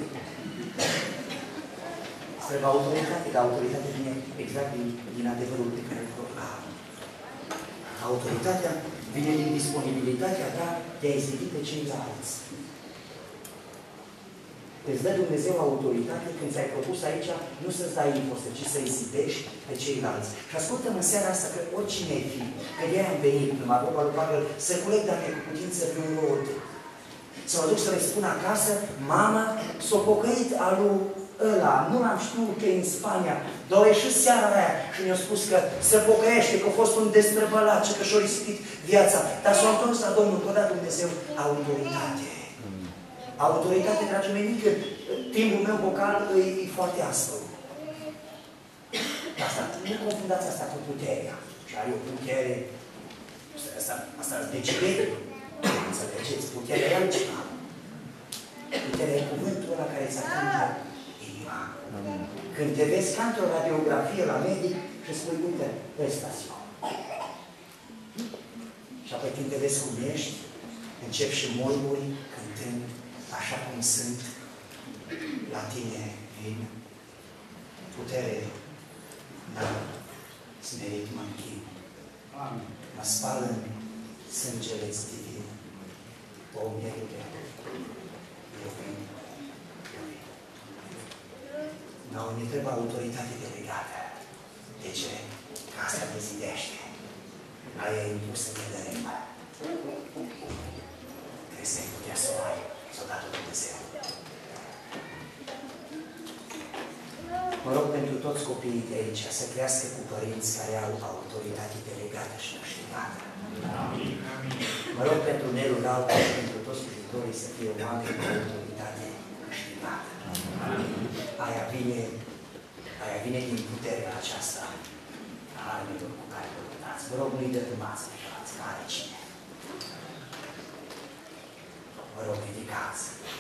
Speaker 1: Să-l autoritate, dar autoritatea vine exact din, din adevărul pe care îl proclam. Autoritatea vine din disponibilitatea ta de a izbiti pe ceilalți. Îți dă Dumnezeu autoritate când ți-ai propus aici, nu să-ți dai imposte, ci să-i zidești pe ceilalți. Și ascultă-mă în seara asta că oricine ai fi, că de-aia am venit, numai vorba lui Pavel, să culeg dacă cu putință vreun rod. Să mă duc să le spun acasă, mama s-a pocăit alu ăla, nu l-am știut că e în Spania, dar a ieșit seara aia și mi-a spus că se pocăiește, că a fost un destrăbălat și că și-a risipit viața. Dar s-a întors la Domnul, că a dat Dumnezeu autoritate. Autoritate, dragii mei, că timpul meu vocal e, e foarte aspru. Asta, nu confundați asta cu puterea. Și are o putere. Asta, asta îți decide. Înțelegeți? Puterea e altceva. Puterea e cuvântul ăla care îți atinge inima. Când te vezi ca într-o radiografie la medic și spui, uite, ăsta eu. Și apoi când te vezi cum ești, începi și moiburi cântând așa cum sunt, la tine vin, putere, dar smerit mă închin. Mă spală în sângele-ți divin. O mierule, eu vin, eu vin. Dar ne trebuie autoritate delegată. De ce? Că asta te zidește. Aia e impusă de dărâmă. Trebuie să-i putea să o ai. S-a dat Dumnezeu. Mă rog pentru toți copiii de aici să crească cu părinți care au autoritate delegată și așteptată. Mă rog pentru Nelu Galba și pentru toți slujitorii să fie oameni cu autoritate câștigată. Aia vine, aia vine din puterea aceasta a armelor cu care vă luptați. Vă rog, nu-i dărâmați pe toți, că are cine. Vă rog, ridicați,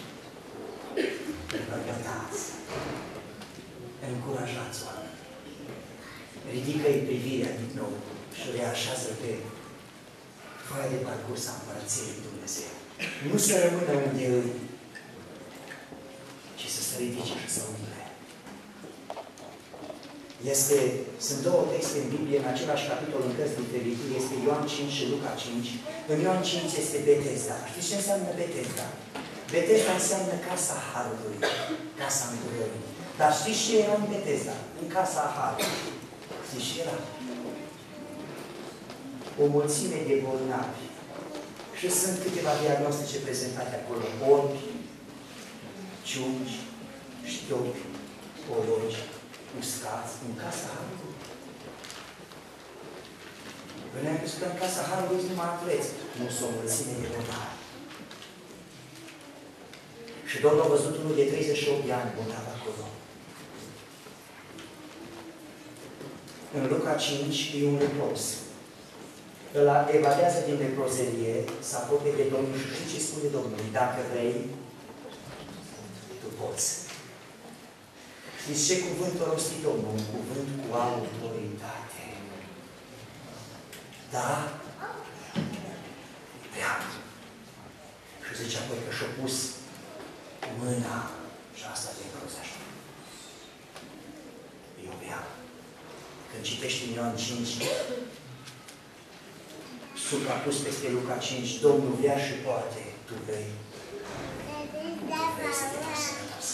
Speaker 1: împărtătați, încurajați oameni. Ridică-i privirea din nou și reașează pe foaia de parcurs a Împărăției lui Dumnezeu. Nu să rămână unde îi, ci să se ridice și să umble. Este, sunt două texte în Biblie, în același capitol în cărți diferite, este Ioan cinci și Luca cinci. În Ioan cinci este Betesda. Știți ce înseamnă Betesda? Betesda înseamnă casa Harului, casa îndurării. Dar știți ce era în Betesda? În casa Harului. Știți ce era? O mulțime de bolnavi. Și sunt câteva diagnostice prezentate acolo. Orbi, ciungi, știopi, ologi, uscați, în casa Harului. Veneam că în casa Harului sunt numai atleți. Nu sunt o mulțime de bolnavi. Și Domnul a văzut unul de treizeci și opt de ani bolnav acolo. În Luca cinci e un lepros. Îl evadează din leprozerie, se apropie de Domnul și știi ce spune Domnului? Dacă vrei, tu poți. Știți ce cuvânt a rostit Domnul? Un cuvânt cu autoritate. Da? Vreau. Și zice apoi că și-a pus mâna și asta de grozește. Eu vreau. Când citești în Ioan cinci, suprapus peste Luca cinci, Domnul vrea și poate, tu vrei. Tu vrei să te faci sănătos.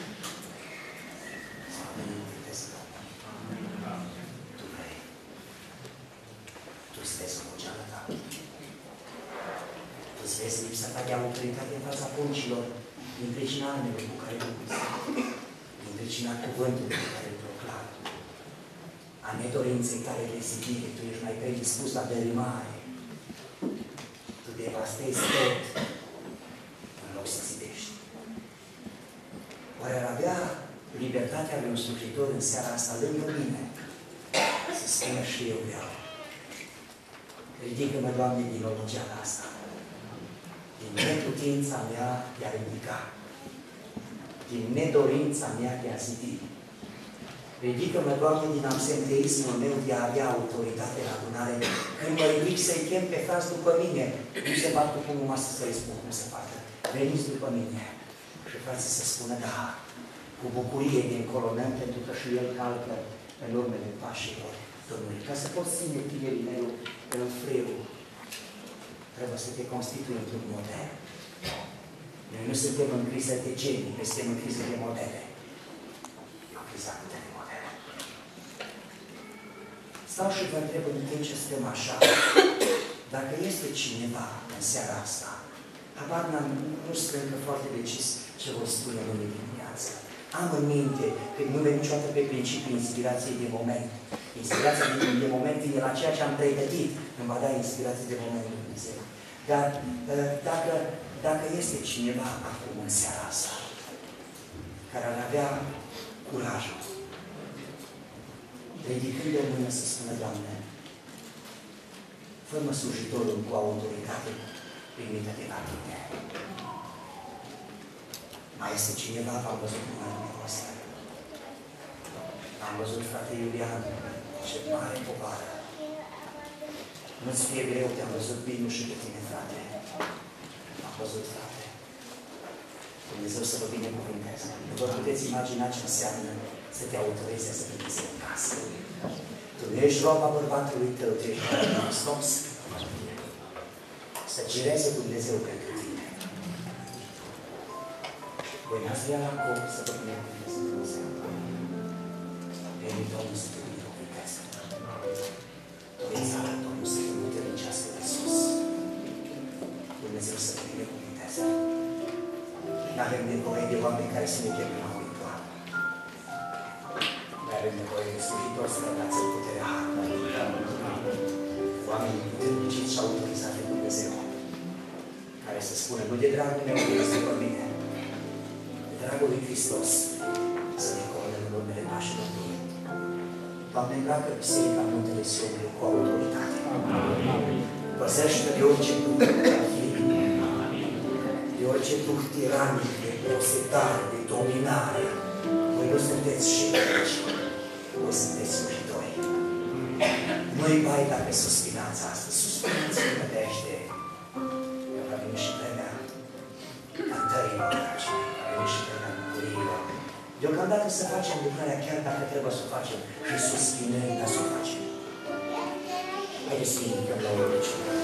Speaker 1: Tu vrei. Tu îți vezi obogeala ta. Tu îți vezi lipsa ta de autoritate în fața poncilor, din pricina armelor cu care lupți, din pricina cuvântului pe care îl proclam, a nedorinței tale de zidire, tu ești mai predispus la dărâmare. Tu devastezi tot în loc să zidești. Oare ar avea libertatea lui un slujitor în seara asta lângă mine să spună și eu vreau. Ridică-mă, Doamne, din obogeala asta, din neputința mea de a ridica, din nedorința mea de a zidi. Ridică-mă, Doamne, din absenteismul meu de a avea autoritate în adunare. Când mă ridic să-i chem pe frați după mine, nu se bat cu pumnul masă să-i spun cum se facă. Veniți după mine. Și frații să spună, da, cu bucurie de încolonăm, pentru că și el calcă în urmele pașilor Domnului. Ca să poți ține tinerii meu în frâu, trebuie să te constitui într-un model. Noi nu suntem în criză de genii, noi suntem în criză de modele. E o criză de modele. Stau și vă întreb în timp ce stăm așa, dacă este cineva în seara asta, habar n-am, nu sunt încă foarte decis ce vă spune lumea dimineață. Am în minte că nu merg niciodată pe principiul inspirației de moment. Inspirația de, de moment vine la ceea ce am pregătit, îmi va da inspirație de moment în Dumnezeu. Dar dacă, dacă este cineva acum în seara asta care ar avea curajul, ridicând o mână să spună, Doamne, fă-mă slujitorul cu autoritate primită de la Tine. Mai este cineva, v-am văzut în anul ăsta. Am văzut, frate Iulian, ce mare povară. Nu-ți fie greu, te-am văzut bine și pe tine, frate. Am văzut, frate. Dumnezeu să vă binecuvânteze. Nu vă puteți imagina ce înseamnă să te autorizezi să vinzi în casă. Tu nu ești roba bărbatului tău, tu ești roba Hristos. Să gireze Dumnezeu pentru tine. Voi n-ați vrea la cop să vă binecuvânteze Dumnezeu. Veni Domnul să te binecuvânteze. Dorința la Domnul să te mutăricească de sus. Dumnezeu să te binecuvânteze. N-avem nevoie de oameni care să ne cheme la următoare. Dar avem avem nevoie de slujitori strădați în puterea Harului. Oamenii întâlniciți și autorizate de Dumnezeu, care să spună, nu de dragul meu, Dumnezeu pe mine, de dragul lui Hristos, să ne coordonăm în urmele pașilor lui. Doamne, îmbracă biserica în Muntele Sionului cu autoritate. Păzește de orice duh de orice duh tiranic, de posedare, de dominare. Voi nu sunteți șefnici, voi sunteți slujitori. Nu-i bai dacă suspinați astăzi, suspinați cu nădejde. Eu că vine și vremea cântărilor, a venit și vremea bucuriilor. Deocamdată să facem lucrarea chiar dacă trebuie să o facem și suspinăm, dar să o facem. Haideți să ridicăm la o rugăciune.